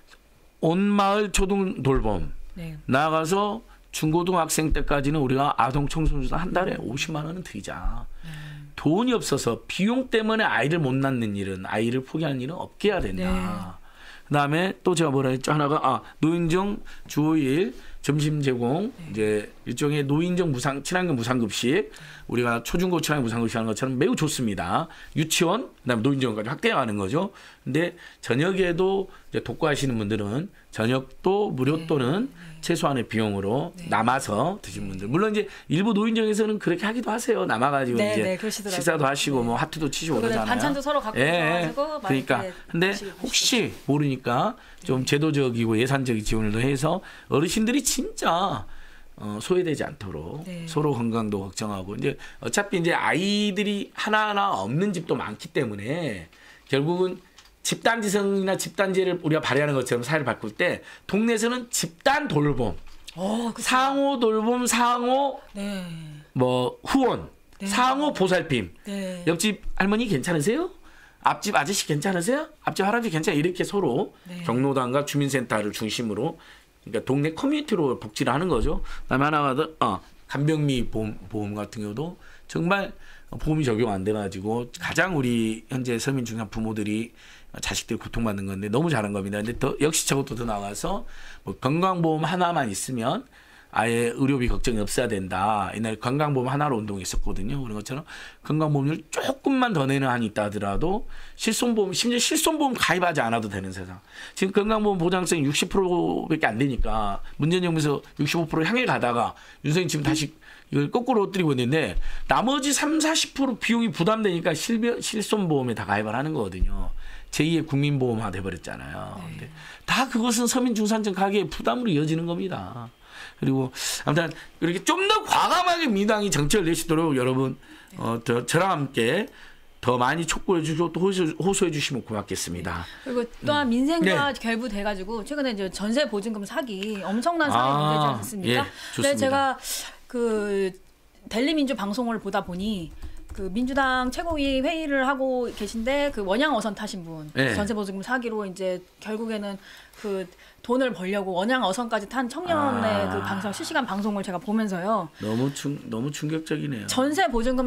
온마을 초등 돌봄 네. 나아가서 중고등학생 때까지는 우리가 아동 청소년 한 달에 오십만 원은 드리자. 돈이 없어서 비용 때문에 아이를 못 낳는 일은 아이를 포기하는 일은 없게 해야 된다. 네. 그다음에 또 제가 뭐라 했죠? 하나가 아 노인정 주 오 일 점심 제공 네. 이제 일종의 노인정 무상 친환경 무상급식 우리가 초중고 친환경 무상급식 하는 것처럼 매우 좋습니다. 유치원 그다음에 노인정까지 확대하는 거죠. 근데 저녁에도 이제 독거하시는 분들은 저녁도 무료 네. 또는 최소한의 비용으로 네. 남아서 드신 분들 물론 이제 일부 노인정에서는 그렇게 하기도 하세요. 남아가지고 네, 이제 네, 그러시더라고요. 식사도 하시고 네. 뭐 하트도 치시고 그리고 그러잖아요. 반찬도 서로 갖고 예, 오셔가지고 그러니까 맛있게 근데 드시고 혹시 모르니까 좀 제도적이고 예산적인 지원을 더 해서 어르신들이 진짜 어, 소외되지 않도록 네. 서로 건강도 걱정하고 이제 어차피 이제 아이들이 하나하나 없는 집도 많기 때문에 결국은 집단지성이나 집단지를 우리가 발휘하는 것처럼 사회를 바꿀 때 동네에서는 집단 돌봄, 어, 그쵸. 상호 돌봄, 상호 네. 뭐 후원, 네. 상호 보살핌. 네. 옆집 할머니 괜찮으세요? 앞집 아저씨 괜찮으세요? 앞집 할아버지 괜찮아요? 이렇게 서로 네. 경로당과 주민센터를 중심으로 그러니까 동네 커뮤니티로 복지를 하는 거죠. 그다음에 하나가 더 어, 간병비 보험, 보험 같은 경우도 정말 보험이 적용 안 돼가지고 가장 우리 현재 서민 중산 부모들이 자식들이 고통받는 건데 너무 잘한 겁니다. 근데 더 역시 저것도 더 나와서 뭐 건강보험 하나만 있으면 아예 의료비 걱정이 없어야 된다. 옛날 건강보험 하나로 운동이 있었거든요. 그런 것처럼 건강보험료를 조금만 더 내는 한이 있다 하더라도 실손보험, 심지어 실손보험 가입하지 않아도 되는 세상. 지금 건강보험 보장성이 육십 퍼센트밖에 안 되니까 문재인 정부에서 육십오 퍼센트 향해 가다가 윤석열 지금 다시 이걸 거꾸로 엎드리고 있는데 나머지 삼, 사십 퍼센트 비용이 부담되니까 실, 실손보험에 다 가입을 하는 거거든요. 제이의 국민보험화 돼버렸잖아요. 네. 근데 다 그것은 서민 중산층 가게의 부담으로 이어지는 겁니다. 그리고 아무튼 이렇게 좀 더 과감하게 민주당이 정책을 내시도록 여러분 어, 더, 저랑 함께 더 많이 촉구해 주시고 또 호소, 호소해 주시면 고맙겠습니다. 그리고 또한 민생과 네. 결부돼가지고 최근에 이제 전세 보증금 사기 엄청난 사기 아, 문제지 않습니까? 예, 좋습니다. 근데 제가 그 델리민주 방송을 보다 보니 그 민주당 최고위 회의를 하고 계신데 그 원양 어선 타신 분 네. 전세 보증금 사기로 이제 결국에는 그 돈을 벌려고 원양 어선까지 탄 청년의 아. 그 방송 실시간 방송을 제가 보면서요. 너무 충 너무 충격적이네요. 전세 보증금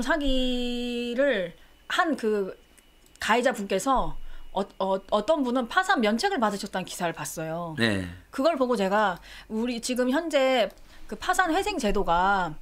사기를 한 그 가해자 분께서 어, 어, 어떤 분은 파산 면책을 받으셨다는 기사를 봤어요. 네. 그걸 보고 제가 우리 지금 현재 그 파산 회생 제도가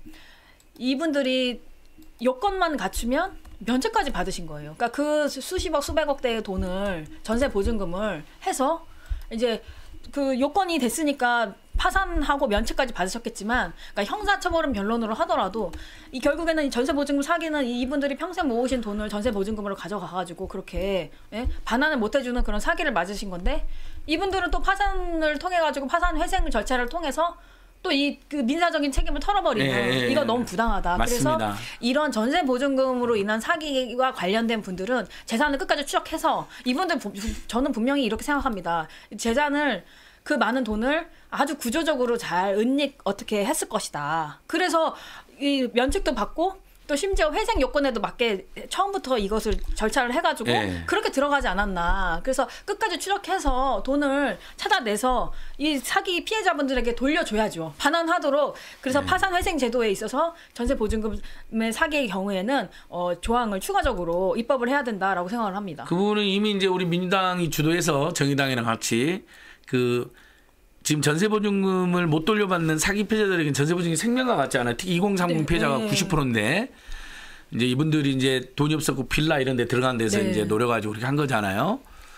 이분들이 요건만 갖추면 면책까지 받으신 거예요. 그러니까 그 수십억 수백억 대의 돈을 전세 보증금을 해서 이제 그 요건이 됐으니까 파산하고 면책까지 받으셨겠지만, 그러니까 형사처벌은 변론으로 하더라도 이 결국에는 이 전세 보증금 사기는 이분들이 평생 모으신 돈을 전세 보증금으로 가져가가지고 그렇게 예? 반환을 못 해주는 그런 사기를 맞으신 건데, 이분들은 또 파산을 통해 가지고 파산 회생 절차를 통해서 또 이 그 민사적인 책임을 털어버리는 예, 예, 이거 너무 부당하다. 맞습니다. 그래서 이런 전세 보증금으로 인한 사기와 관련된 분들은 재산을 끝까지 추적해서 이분들 부, 저는 분명히 이렇게 생각합니다. 재산을 그 많은 돈을 아주 구조적으로 잘 은닉 어떻게 했을 것이다. 그래서 이 면책도 받고 또 심지어 회생 요건에도 맞게 처음부터 이것을 절차를 해가지고 네. 그렇게 들어가지 않았나. 그래서 끝까지 추적해서 돈을 찾아내서 이 사기 피해자분들에게 돌려줘야죠. 반환하도록. 그래서 네. 파산 회생 제도에 있어서 전세 보증금의 사기의 경우에는 어, 조항을 추가적으로 입법을 해야 된다라고 생각을 합니다. 그 부분은 이미 이제 우리 민주당이 주도해서 정의당이랑 같이 그 지금 전세보증금을 못 돌려받는 사기 피해자들에게 전세보증이 생명과 같지 않아요. 특히 이공삼공 네, 피해자가 네. 구십 퍼센트인데 이제 이분들이 이제 돈이 없었고 빌라 이런 데 들어간 데서 네. 이제 노려가지고 그렇게 한 거잖아요.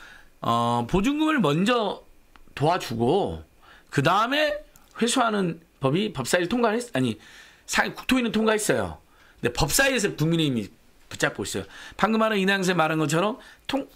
어, 보증금을 먼저 도와주고 그 다음에 회수하는 법이 법사위를 통과했, 아니, 국토위는 통과했어요. 근데 법사위에서 국민의힘이 붙잡고 있어요. 방금 말한 이낙연 쌤 말한 것처럼 통,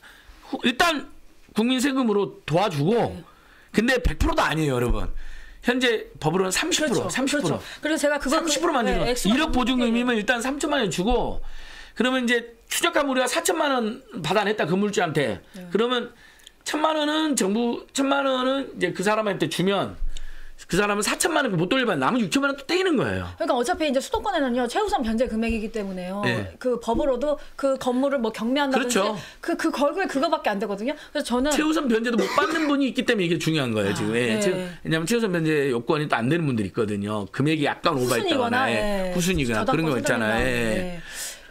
일단 국민 세금으로 도와주고 네. 근데 백 퍼센트도 아니에요, 여러분. 현재 법으로는 삼십 퍼센트, 그렇죠. 삼십 퍼센트. 그렇죠. 그래서 제가 그거 삼십 퍼센트만 주는 거예요. 액수가 일억 보증금이면 일단 삼천만 원 주고 그러면 이제 추적하면 우리가 사천만 원 받아냈다 건물주한테. 네. 그러면 천만 원은 정부 천만 원은 이제 그 사람한테 주면 그 사람은 사천만 원 못 돌려받는 남은 육천만 원 또 떼이는 거예요. 그러니까 어차피 이제 수도권에는요 최우선 변제 금액이기 때문에요. 네. 그 법으로도 그 건물을 뭐 경매한다든지 그렇죠. 그 그 결국에 그거밖에 안 되거든요. 그래서 저는 최우선 변제도 못 받는 분이 있기 때문에 이게 중요한 거예요, 지금. 예. 네. 최- 왜냐하면 최우선 변제 요건이 또 안 되는 분들이 있거든요. 금액이 약간 오버했다거나 후순위거나 예. 예. 후순위거나 그런 거 저당권 있잖아요. 예. 수령이나, 예.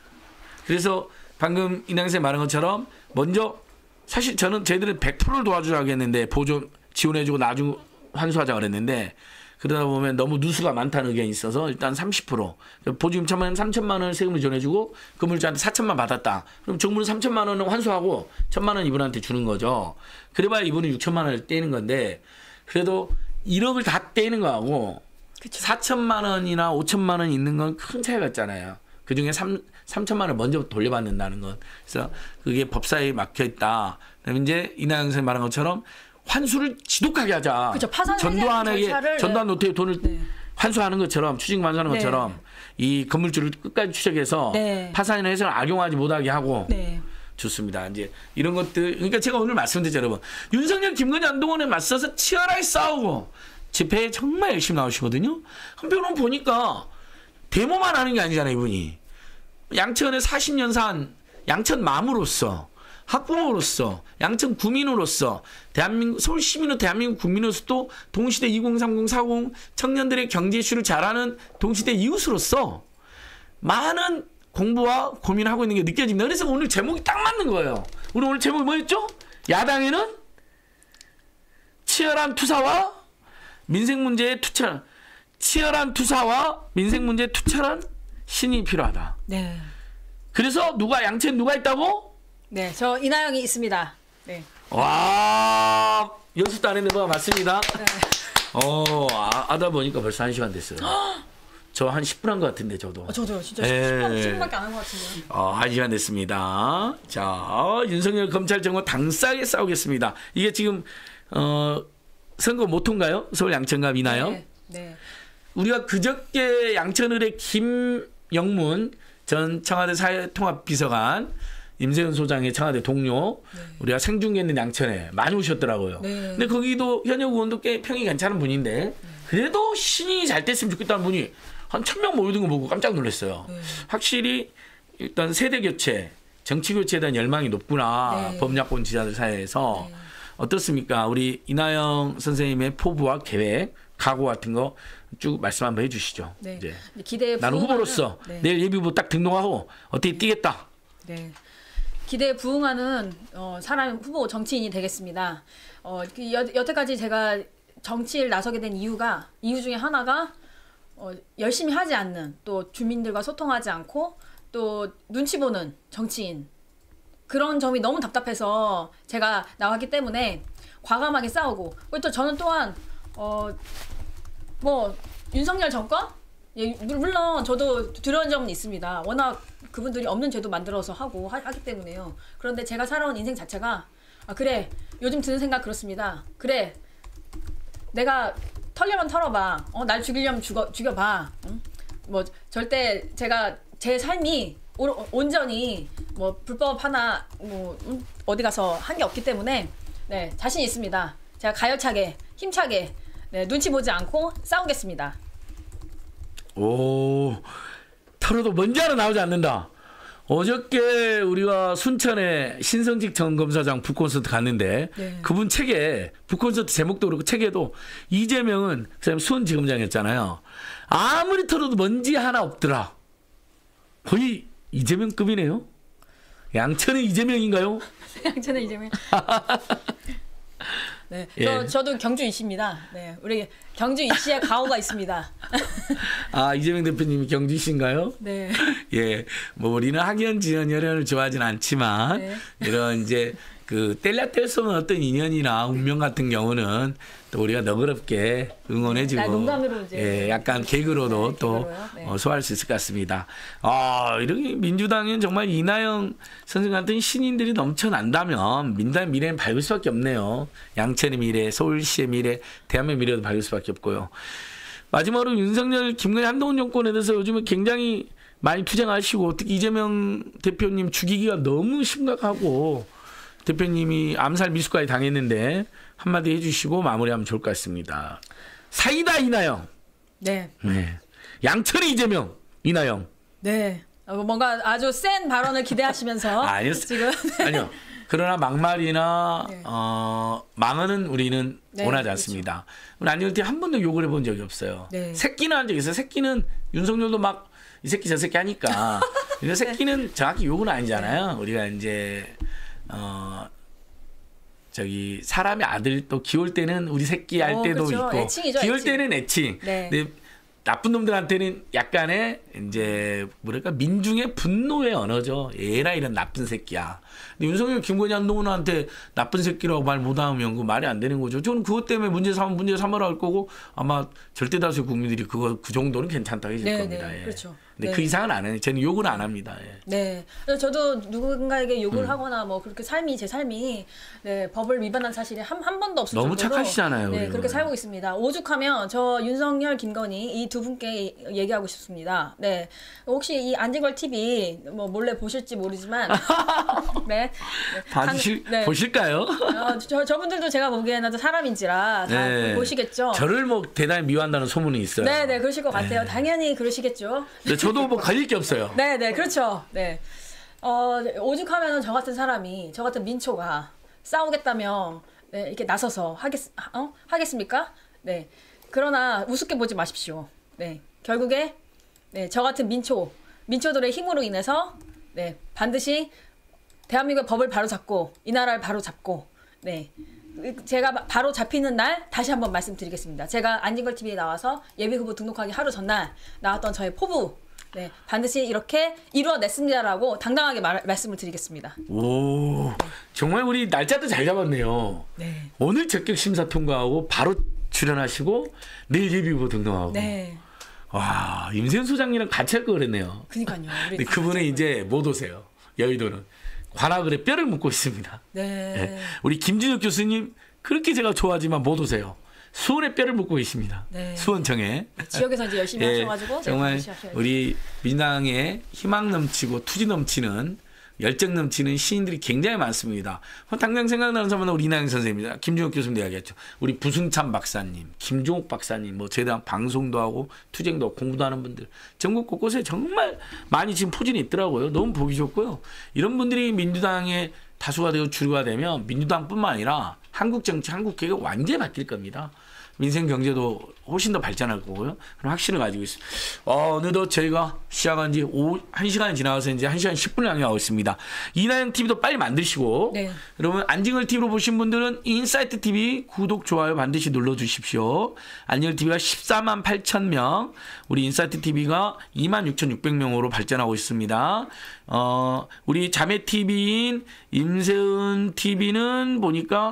그래서 방금 이낙연 쌤 말한 것처럼 먼저 사실 저는 저희들은 백 퍼센트를 도와주자고 했는데 보존 지원해주고 나중 환수하자고 그랬는데 그러다 보면 너무 누수가 많다는 의견이 있어서 일단 삼십 퍼센트 보증금 천만 원, 삼천만 원을 세금을 지원해주고 건물주한테 사천만 받았다. 그럼 정부는 삼천만 원은 환수하고 천만 원 이분한테 주는 거죠. 그래봐야 이분은 육천만 원을 떼는 건데 그래도 일억을 다 떼는 거하고 그쵸. 사천만 원이나 오천만 원 있는 건 큰 차이가 있잖아요. 그 중에 삼천만 원을 먼저 돌려받는다는 건. 그래서 그게 법사위에 막혀 있다. 그다음에 이제 이낙연 선생님 말한 것처럼 환수를 지독하게 하자. 그쵸. 파산 전두환에게 절차를, 전두환 노태우 돈을 네. 환수하는 것처럼 추징 환수하는 네. 것처럼 이 건물주를 끝까지 추적해서 네. 파산이나 해서는 악용하지 못하게 하고 네. 좋습니다. 이제 이런 것들 그러니까 제가 오늘 말씀드렸죠, 여러분. 윤석열, 김건희, 한동훈에 맞서서 치열하게 싸우고 집회에 정말 열심히 나오시거든요. 한편으로 보니까 데모만 하는 게 아니잖아요, 이분이. 양천의 사십 년 산 양천 맘으로서 학부모로서 양천 구민으로서 대한민국 서울 시민으로 대한민국 국민으로서 또 동시대 이공삼공 사공 청년들의 경제 이슈를 잘하는 동시대 이웃으로서 많은 공부와 고민을 하고 있는 게 느껴집니다. 그래서 오늘 제목이 딱 맞는 거예요. 우리 오늘 제목이 뭐였죠? 야당에는 치열한 투사와 민생 문제의 투철 치열한 투사와 민생 문제 투철한 신이 필요하다. 네. 그래서 누가 양천 누가 있다고? 네, 저 이나영이 있습니다. 네. 와, 연습도 안 했는 거 맞습니다. 네. 어, 아, 하다 보니까 벌써 한 시간 됐어요. 저 한 십 분 한 것 같은데, 저도. 어, 저도요. 진짜 예. 십 분밖에 안 한 것 같은데. 어, 한 시간 됐습니다. 자, 윤석열 검찰 정권 당싸게 싸우겠습니다. 이게 지금, 어, 선거 모토인가요? 서울 양천갑 이나영? 네. 네. 우리가 그저께 양천을의 김영문 전 청와대 사회통합비서관, 임세훈 소장의 청와대 동료, 네. 우리가 생중계했는 양천에 많이 오셨더라고요. 네. 근데 거기도 현역 의원도 꽤 평이 괜찮은 분인데, 네. 그래도 신이 잘 됐으면 좋겠다는 분이 한 천 명 모이는 거 보고 깜짝 놀랐어요. 네. 확실히 일단 세대 교체, 정치 교체에 대한 열망이 높구나. 네. 범야권 지자들 사이에서. 네. 어떻습니까? 우리 이나영 선생님의 포부와 계획, 각오 같은 거 쭉 말씀 한번 해주시죠. 네. 이제 기대에 나는 후보로서 네. 내일 예비후보 딱 등록하고 어떻게 뛰겠다. 네. 기대에 부응하는 어, 사람 후보 정치인이 되겠습니다. 어, 그 여, 여태까지 제가 정치를 나서게 된 이유가 이유 중에 하나가 어, 열심히 하지 않는, 또 주민들과 소통하지 않고 또 눈치 보는 정치인, 그런 점이 너무 답답해서 제가 나왔기 때문에 과감하게 싸우고, 그리고 또 저는 또한 어, 뭐 윤석열 정권? 예, 물론 저도 두려운 점은 있습니다. 워낙 그분들이 없는 죄도 만들어서 하고 하, 하기 때문에요. 그런데 제가 살아온 인생 자체가, 아 그래, 요즘 드는 생각 그렇습니다. 그래, 내가 털려면 털어봐. 어, 날 죽이려면 죽어, 죽여봐. 응? 뭐 절대 제가 제 삶이 오, 온전히 뭐 불법 하나 뭐 음, 어디 가서 한 게 없기 때문에 네, 자신 있습니다. 제가 가열차게 힘차게 네, 눈치 보지 않고 싸우겠습니다. 오, 털어도 먼지 하나 나오지 않는다. 어저께 우리가 순천에 신성직 전 검사장 북콘서트 갔는데 네. 그분 책에, 북콘서트 제목도 그렇고 책에도 이재명은 그 사람 수원지검장이었잖아요. 아무리 털어도 먼지 하나 없더라. 거의 이재명급이네요. 양천은 이재명인가요? 양천은 이재명. 네, 예. 저, 저도 경주 이씨입니다. 네, 우리 경주 이씨의 가오가 있습니다. 아, 이재명 대표님이 경주이신가요? 네. 예, 뭐 우리는 학연, 지연, 혈연을 좋아하진 않지만 네. 이런 이제 그 뗄려 뗄 수 없는 어떤 인연이나 운명 같은 경우는 또 우리가 너그럽게 응원해주고, 네, 농담으로 이제 예, 약간 개그로도 네, 또 네. 어, 소화할 수 있을 것 같습니다. 아, 이렇게 민주당은 정말 이나영 선생 같은 신인들이 넘쳐난다면 민주당의 미래는 밝을 수밖에 없네요. 양천의 미래, 서울시의 미래, 대한민국의 미래도 밝을 수밖에 없고요. 마지막으로 윤석열, 김건희, 한동훈 정권에 대해서 요즘에 굉장히 많이 투쟁하시고, 특히 이재명 대표님 죽이기가 너무 심각하고, 대표님이 암살 미수까지 당했는데 한마디 해주시고 마무리하면 좋을 것 같습니다. 사이다 이나영. 네. 네. 양천의 이재명 이나영. 네. 어, 뭔가 아주 센 발언을 기대하시면서 아니요. 지금 아니요. 그러나 막말이나 네. 어, 망언은 우리는 네, 원하지 않습니다. 우리 안녕한테 한 번도 욕을 해본 적이 없어요. 네. 새끼는 한 적이 있어요. 새끼는 윤석열도 막 이 새끼 저 새끼 하니까. 근데 새끼는 정확히 욕은 아니잖아요. 우리가 이제 어 저기 사람의 아들 또 귀여울 때는 우리 새끼 할 어, 때도 그렇죠. 있고 애칭이죠, 귀여울 애칭. 때는 애칭. 네. 근데 나쁜 놈들한테는 약간의 이제 뭐랄까 민중의 분노의 언어죠. 얘라 이런 나쁜 새끼야. 근데 윤석열, 김건희, 한동훈한테 나쁜 새끼라고 말 못하면 그 말이 안 되는 거죠. 저는 그것 때문에 문제 삼으면 문제 삼으라 할 거고 아마 절대 다수의 국민들이 그거 그 정도는 괜찮다고 해줄 네, 겁니다. 네, 예. 그렇죠. 근데 네. 그 이상은 안 해요. 저는 욕은 안 합니다. 예. 네. 저도 누군가에게 욕을 음. 하거나 뭐 그렇게 삶이 제 삶이 네, 법을 위반한 사실이 한, 한 번도 없을 너무 정도로 착하시잖아요, 네, 우리는. 그렇게 살고 있습니다. 오죽하면 저 윤석열, 김건희 이 두 분께 얘기하고 싶습니다. 네. 혹시 이 안진걸 티비 뭐 몰래 보실지 모르지만 네. 봐주실 당, 네. 보실까요? 어, 저 저분들도 제가 보기에는 사람인지라 다 네. 보시겠죠. 저를 뭐 대단히 미워한다는 소문이 있어요. 네, 네, 그러실 것 같아요. 네. 당연히 그러시겠죠. 근데 저도 뭐 걸릴 게 없어요. 네, 네, 그렇죠. 네. 어, 오죽하면은 저 같은 사람이, 저 같은 민초가 싸우겠다며 네, 이렇게 나서서 하겠, 어? 하겠습니까? 네. 그러나 우습게 보지 마십시오. 네. 결국에 네, 저 같은 민초, 민초들의 힘으로 인해서 네, 반드시 대한민국의 법을 바로잡고 이 나라를 바로잡고 네, 제가 바로 잡히는 날 다시 한번 말씀드리겠습니다. 제가 안진걸 티비에 나와서 예비 후보 등록하기 하루 전날 나왔던 저의 포부, 네, 반드시 이렇게 이루어냈습니다라고 당당하게 말, 말씀을 드리겠습니다. 오, 정말 우리 날짜도 잘 잡았네요. 네. 오늘 적격 심사 통과하고 바로 출연하시고 내일 예비 후보 등록하고. 네. 와, 임세훈 소장님이랑 같이 할 거 그랬네요. 그니까요. 근데 그분은 이제 못 오세요. 여의도는 관악을에 뼈를 묻고 있습니다. 네. 네. 우리 김진욱 교수님 그렇게 제가 좋아하지만 못 오세요. 수원에 뼈를 묻고 계십니다. 네. 수원청에. 지역에서 이제 열심히 예, 하셔가지고 정말 우리 민주당에 희망 넘치고 투지 넘치는 열정 넘치는 시인들이 굉장히 많습니다. 당장 생각나는 사람은 우리 이나영 선생님입니다. 김종욱 교수님도 이야기했죠. 우리 부승찬 박사님, 김종욱 박사님, 뭐 저희당 방송도 하고 투쟁도 하고 공부도 하는 분들 전국 곳곳에 정말 많이 지금 포진이 있더라고요. 너무 보기 좋고요. 이런 분들이 민주당의 다수가 되고 주류가 되면 민주당뿐만 아니라 한국 정치, 한국 개혁이 완전히 바뀔 겁니다. 민생 경제도 훨씬 더 발전할 거고요. 그런 확신을 가지고 있습니다. 어, 어느덧 저희가 시작한 지 한 시간이 지나가서 이제 한 시간 십 분을 향해 가고 있습니다. 이나영 티비도 빨리 만드시고, 네. 여러분, 안진걸 티비로 보신 분들은 인사이트 티비 구독, 좋아요 반드시 눌러주십시오. 안진걸 티비가 십사만 팔천 명, 우리 인사이트 티비가 이만 육천육백 명으로 발전하고 있습니다. 어, 우리 자매 티비인 임세은 티비는 보니까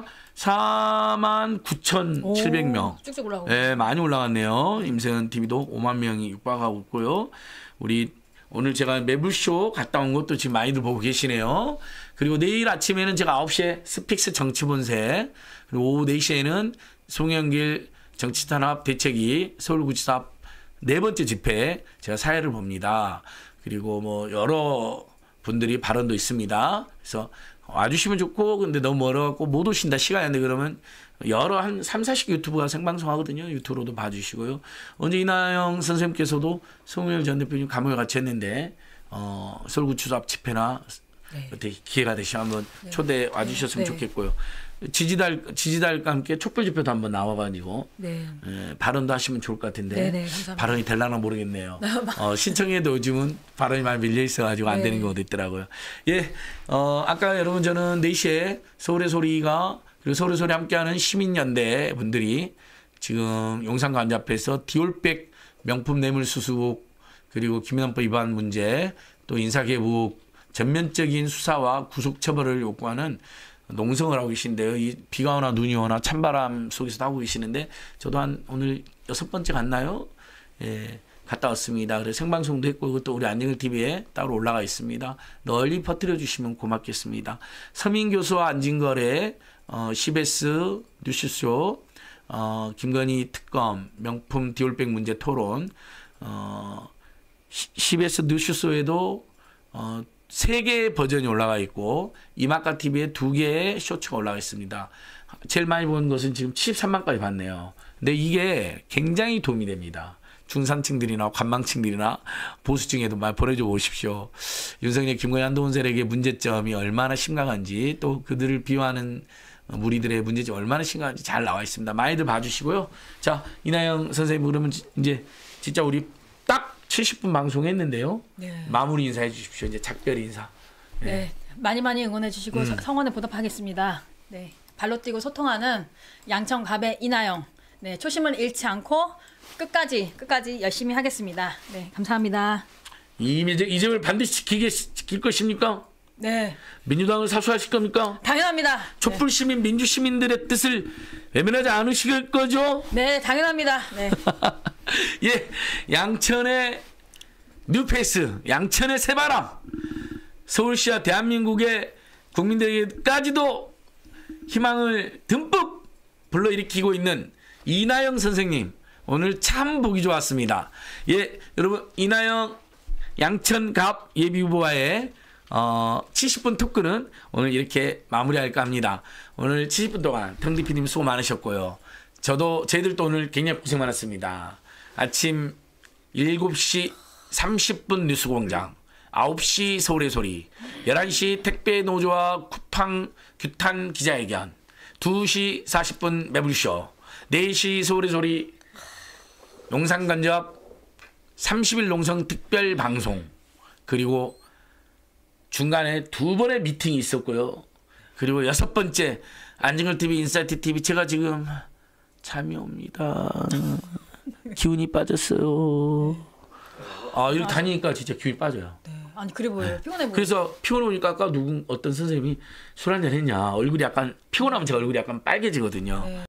사만 구천칠백 명. 쭉쭉 올라가고. 네, 많이 올라갔네요. 임세은 티비도 오만 명이 육박하고 있고요. 우리 오늘 제가 매불쇼 갔다 온 것도 지금 많이들 보고 계시네요. 그리고 내일 아침에는 제가 아홉 시에 스픽스 정치본색, 그리고 오후 네 시에는 송영길 정치탄압 대책위 서울구치소 앞 네 번째 집회 제가 사회를 봅니다. 그리고 뭐 여러 분들이 발언도 있습니다. 그래서 와주시면 좋고, 근데 너무 멀어갖고 못 오신다, 시간이 안 돼, 그러면 여러 한 삼, 사십 개 유튜브가 생방송 하거든요. 유튜브로도 봐주시고요. 언제 이나영 선생님께서도 송영길 전 대표님 감옥에 같이 했는데, 어, 서울구치소 앞 집회나 네. 어떻게 기회가 되시면 한번 네. 초대 와주셨으면 네. 좋겠고요. 지지달, 지지달과 함께 촛불 집회도 한번 나와가지고, 네. 예, 발언도 하시면 좋을 것 같은데, 네, 네, 감사합니다. 발언이 될라나 모르겠네요. 어, 신청해도 요즘은 발언이 많이 밀려 있어가지고 안 네. 되는 경우도 있더라고요. 예, 어, 아까 여러분 저는 네 시에 서울의 소리가, 그리고 서울의 소리 함께하는 시민연대 분들이 지금 용산관제 앞에서 디올백 명품 뇌물수수, 그리고 김영란법 위반 문제, 또 인사개국 전면적인 수사와 구속처벌을 요구하는 농성을 하고 계신데요. 이 비가 오나 눈이 오나 찬바람 속에서 하고 계시는데, 저도 한 오늘 여섯 번째 갔나요? 예, 갔다 왔습니다. 그래서 생방송도 했고, 이것도 우리 안진걸 티비에 따로 올라가 있습니다. 널리 퍼뜨려 주시면 고맙겠습니다. 서민 교수와 안진걸의 어, 씨비에스 뉴스쇼, 어, 김건희 특검, 명품 디올백 문제 토론, 어, 씨비에스 뉴스쇼에도 어, 세 개의 버전이 올라가 있고, 이마카 티비에 두 개의 쇼츠가 올라가 있습니다. 제일 많이 본 것은 지금 칠십삼만까지 봤네요. 근데 이게 굉장히 도움이 됩니다. 중산층들이나 관망층들이나 보수층에도 많이 보내줘 보십시오. 윤석열, 김건희, 한동훈 세력의 문제점이 얼마나 심각한지, 또 그들을 비호하는 무리들의 문제점이 얼마나 심각한지 잘 나와 있습니다. 많이들 봐주시고요. 자, 이나영 선생님, 그러면 이제 진짜 우리 딱 칠십 분 방송했는데요. 네. 마무리 인사해 주십시오. 이제 작별 인사. 네. 네. 많이 많이 응원해 주시고 음. 성원에 보답하겠습니다. 네. 발로 뛰고 소통하는 양천갑의 이나영. 네. 초심을 잃지 않고 끝까지 끝까지 열심히 하겠습니다. 네. 감사합니다. 이, 이 점을 반드시 지키게, 지킬 것입니까? 네. 민주당을 사수하실 겁니까? 당연합니다. 촛불 시민, 네. 민주 시민들의 뜻을 외면하지 않으실 거죠? 네, 당연합니다. 네. 예, 양천의 뉴페이스, 양천의 새바람, 서울시와 대한민국의 국민들에게까지도 희망을 듬뿍 불러일으키고 있는 이나영 선생님, 오늘 참 보기 좋았습니다. 예, 여러분, 이나영 양천갑 예비후보와의 어, 칠십 분 토크는 오늘 이렇게 마무리할까 합니다. 오늘 칠십 분 동안 텅디피님 수고 많으셨고요. 저도, 저희들도 오늘 굉장히 고생 많았습니다. 아침 일곱 시 삼십 분 뉴스공장, 아홉 시 서울의 소리, 열한 시 택배 노조와 쿠팡 규탄 기자회견, 두 시 사십 분 매불쇼, 네 시 서울의 소리 용산관제 앞 삼십 일 농성 특별 방송, 그리고 중간에 두 번의 미팅이 있었고요. 그리고 여섯 번째 안진걸 티비, 인사이트 티비 제가 지금 잠이 옵니다. 기운이 빠졌어요. 아 이렇게 다니니까 진짜 기운이 빠져요. 네. 아니 그래 보여요. 피곤해 보여요. 그래서 피곤하니까 아까 누군 어떤 선생님이 술 한잔 했냐. 얼굴이 약간 피곤하면 제가 얼굴이 약간 빨개지거든요. 네.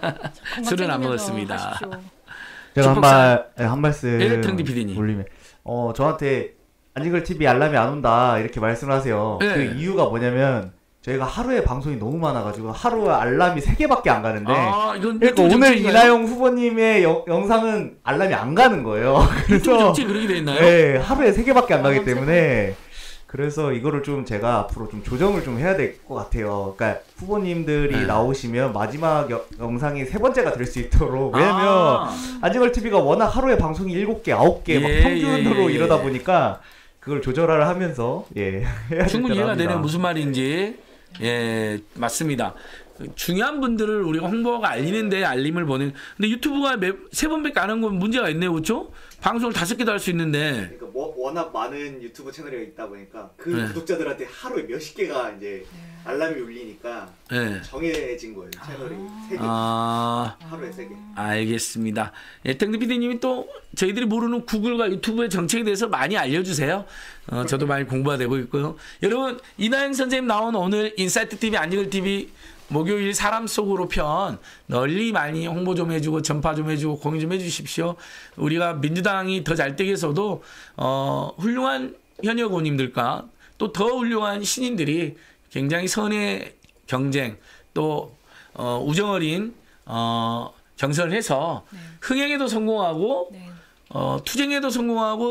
술은 안 먹었습니다. 제가 한 말, 한 말씀 엘렉트릭 피디님. 올리면 어 저한테 안진걸 티비 알람이 안 온다 이렇게 말씀을 하세요. 네. 그 이유가 뭐냐면 저희가 하루에 방송이 너무 많아가지고 하루에 알람이 세 개밖에 안 가는데 아, 이건 그러니까 유튜브 오늘 정책인가요? 이나영 후보님의 여- 영상은 알람이 안 가는 거예요. 유튜브 그래서 정책 그렇게 돼 있나요? 네, 하루에 세 개밖에 안 가기 아, 때문에 그래서 이거를 좀 제가 앞으로 좀 조정을 좀 해야 될 것 같아요. 그러니까 후보님들이 네. 나오시면 마지막 여- 영상이 세 번째가 될 수 있도록 왜냐면 아, 안진걸 티비가 워낙 하루에 방송이 일곱 개, 아홉 개 막 예, 평균으로 예, 예. 이러다 보니까 그걸 조절을 하면서 예 해야 충분히 이해가 합니다. 되네요. 무슨 말인지. 예, 맞습니다. 중요한 분들을 우리가 홍보가 알리는데 알림을 보내. 근데 유튜브가 매, 세 번밖에 안 한 건 문제가 있네요, 그렇죠? 방송을 다섯 개도 할 수 있는데. 그러니까 뭐, 워낙 많은 유튜브 채널이 있다 보니까 그 네. 구독자들한테 하루에 몇십 개가 이제 알람이 울리니까 예. 정해진 거예요. 채널이 세 개, 아, 하루에 세 개. 알겠습니다. 예, 땡드 피디님이 또 저희들이 모르는 구글과 유튜브의 정책에 대해서 많이 알려주세요. 어, 저도 많이 공부가 되고 있고요. 여러분, 이나영 선생님 나온 오늘 인사이트 티비, 안진걸 티비 목요일 사람 속으로 편 널리 많이 홍보 좀 해주고 전파 좀 해주고 공유 좀 해주십시오. 우리가 민주당이 더 잘 되기 위해서도 어, 훌륭한 현역 의원님들과 또 더 훌륭한 신인들이 굉장히 선의 경쟁 또 어, 우정어린 어, 경선을 해서 네. 흥행에도 성공하고 네. 어, 투쟁에도 성공하고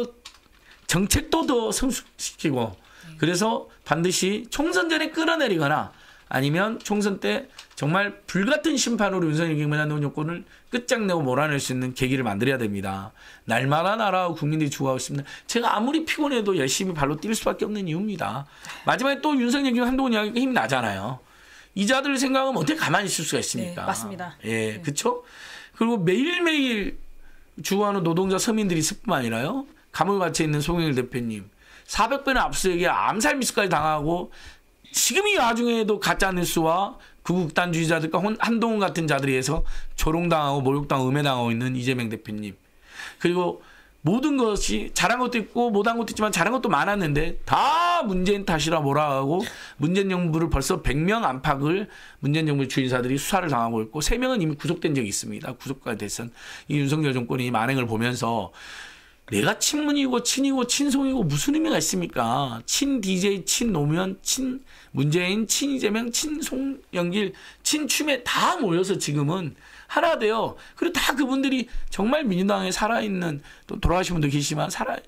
정책도 더 성숙시키고 그래서 반드시 총선 전에 끌어내리거나 아니면 총선 때 정말 불같은 심판으로 윤석열 김문환 노정권을 끝장내고 몰아낼 수 있는 계기를 만들어야 됩니다. 날마다 나라와 국민들이 죽어가고 있습니다. 제가 아무리 피곤해도 열심히 발로 뛸 수밖에 없는 이유입니다. 마지막에 또 윤석열 김 한동훈 이야기가 힘이 나잖아요. 이자들 생각하면 어떻게 가만히 있을 수가 있습니까? 네, 맞습니다. 예, 네. 그렇죠? 그리고 매일매일 죽어가는 노동자 서민들이 있을 뿐만 아니라요. 감옥에 갇혀 있는 송영일 대표님. 사백 배는 압수수색에 암살 미수까지 당하고 지금 이 와중에도 가짜뉴스와 구국단주의자들과 혼- 한동훈 같은 자들에 의해서 조롱당하고 모욕당하고 음해당하고 있는 이재명 대표님. 그리고 모든 것이 잘한 것도 있고 못한 것도 있지만 잘한 것도 많았는데 다 문재인 탓이라 몰아가고 문재인 정부를 벌써 백 명 안팎을 문재인 정부의 주인사들이 수사를 당하고 있고 세 명은 이미 구속된 적이 있습니다. 구속까지 됐선 이 윤석열 정권이 만행을 보면서 내가 친문이고 친이고 친송이고 무슨 의미가 있습니까? 친 디제이, 친 노무현, 친 문재인, 친 이재명, 친 송영길, 친 추미애 다 모여서 지금은 하나 돼요. 그리고 다 그분들이 정말 민주당에 살아있는 또 돌아가신 분도 계시지만 살아있는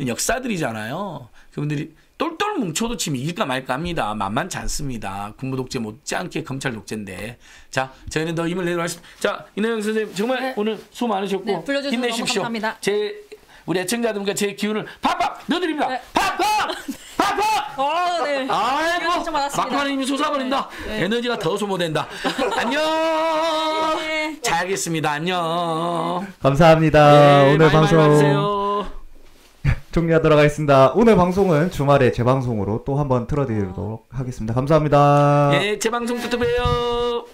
역사들이잖아요. 그분들이 똘똘 뭉쳐도 지금 이길까 말까 합니다. 만만치 않습니다. 군부 독재 못지않게 검찰 독재인데. 자, 저희는 더 힘을 내도록 하겠습니다. 자, 이나영 선생님 정말 네. 오늘 수고 많으셨고 네, 불러주셔서 힘내십시오. 너무 감사합니다. 제 우리 애청자들과 제 기운을 팍팍 넣어드립니다. 네. 팍팍! 팍팍! 어, 네. 아이고, 신청 받았습니다. 막판에 힘이 솟아버린다. 네. 네. 에너지가 더 소모된다. 안녕! 네. 잘하겠습니다. 안녕. 감사합니다. 네, 오늘 많이 방송 많이 봐주세요. 종료하도록 하겠습니다. 오늘 방송은 주말에 재방송으로 또 한번 틀어드리도록 하겠습니다. 감사합니다. 예, 재방송 또 봬요.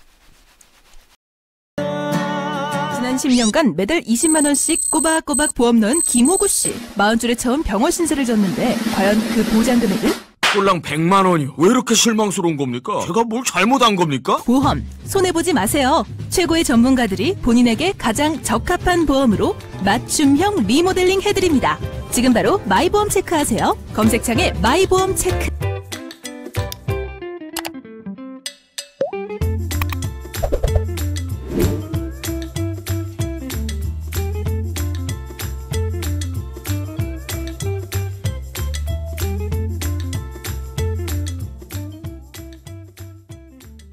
지난 십 년간 매달 이십만 원씩 꼬박꼬박 보험 넣은 김호구 씨. 마흔 줄에 처음 병원 신세를 졌는데 과연 그 보장 금액은? 꼴랑 백만 원이요. 왜 이렇게 실망스러운 겁니까? 제가 뭘 잘못한 겁니까? 보험 손해보지 마세요. 최고의 전문가들이 본인에게 가장 적합한 보험으로 맞춤형 리모델링 해드립니다. 지금 바로 마이보험 체크하세요. 검색창에 마이보험 체크.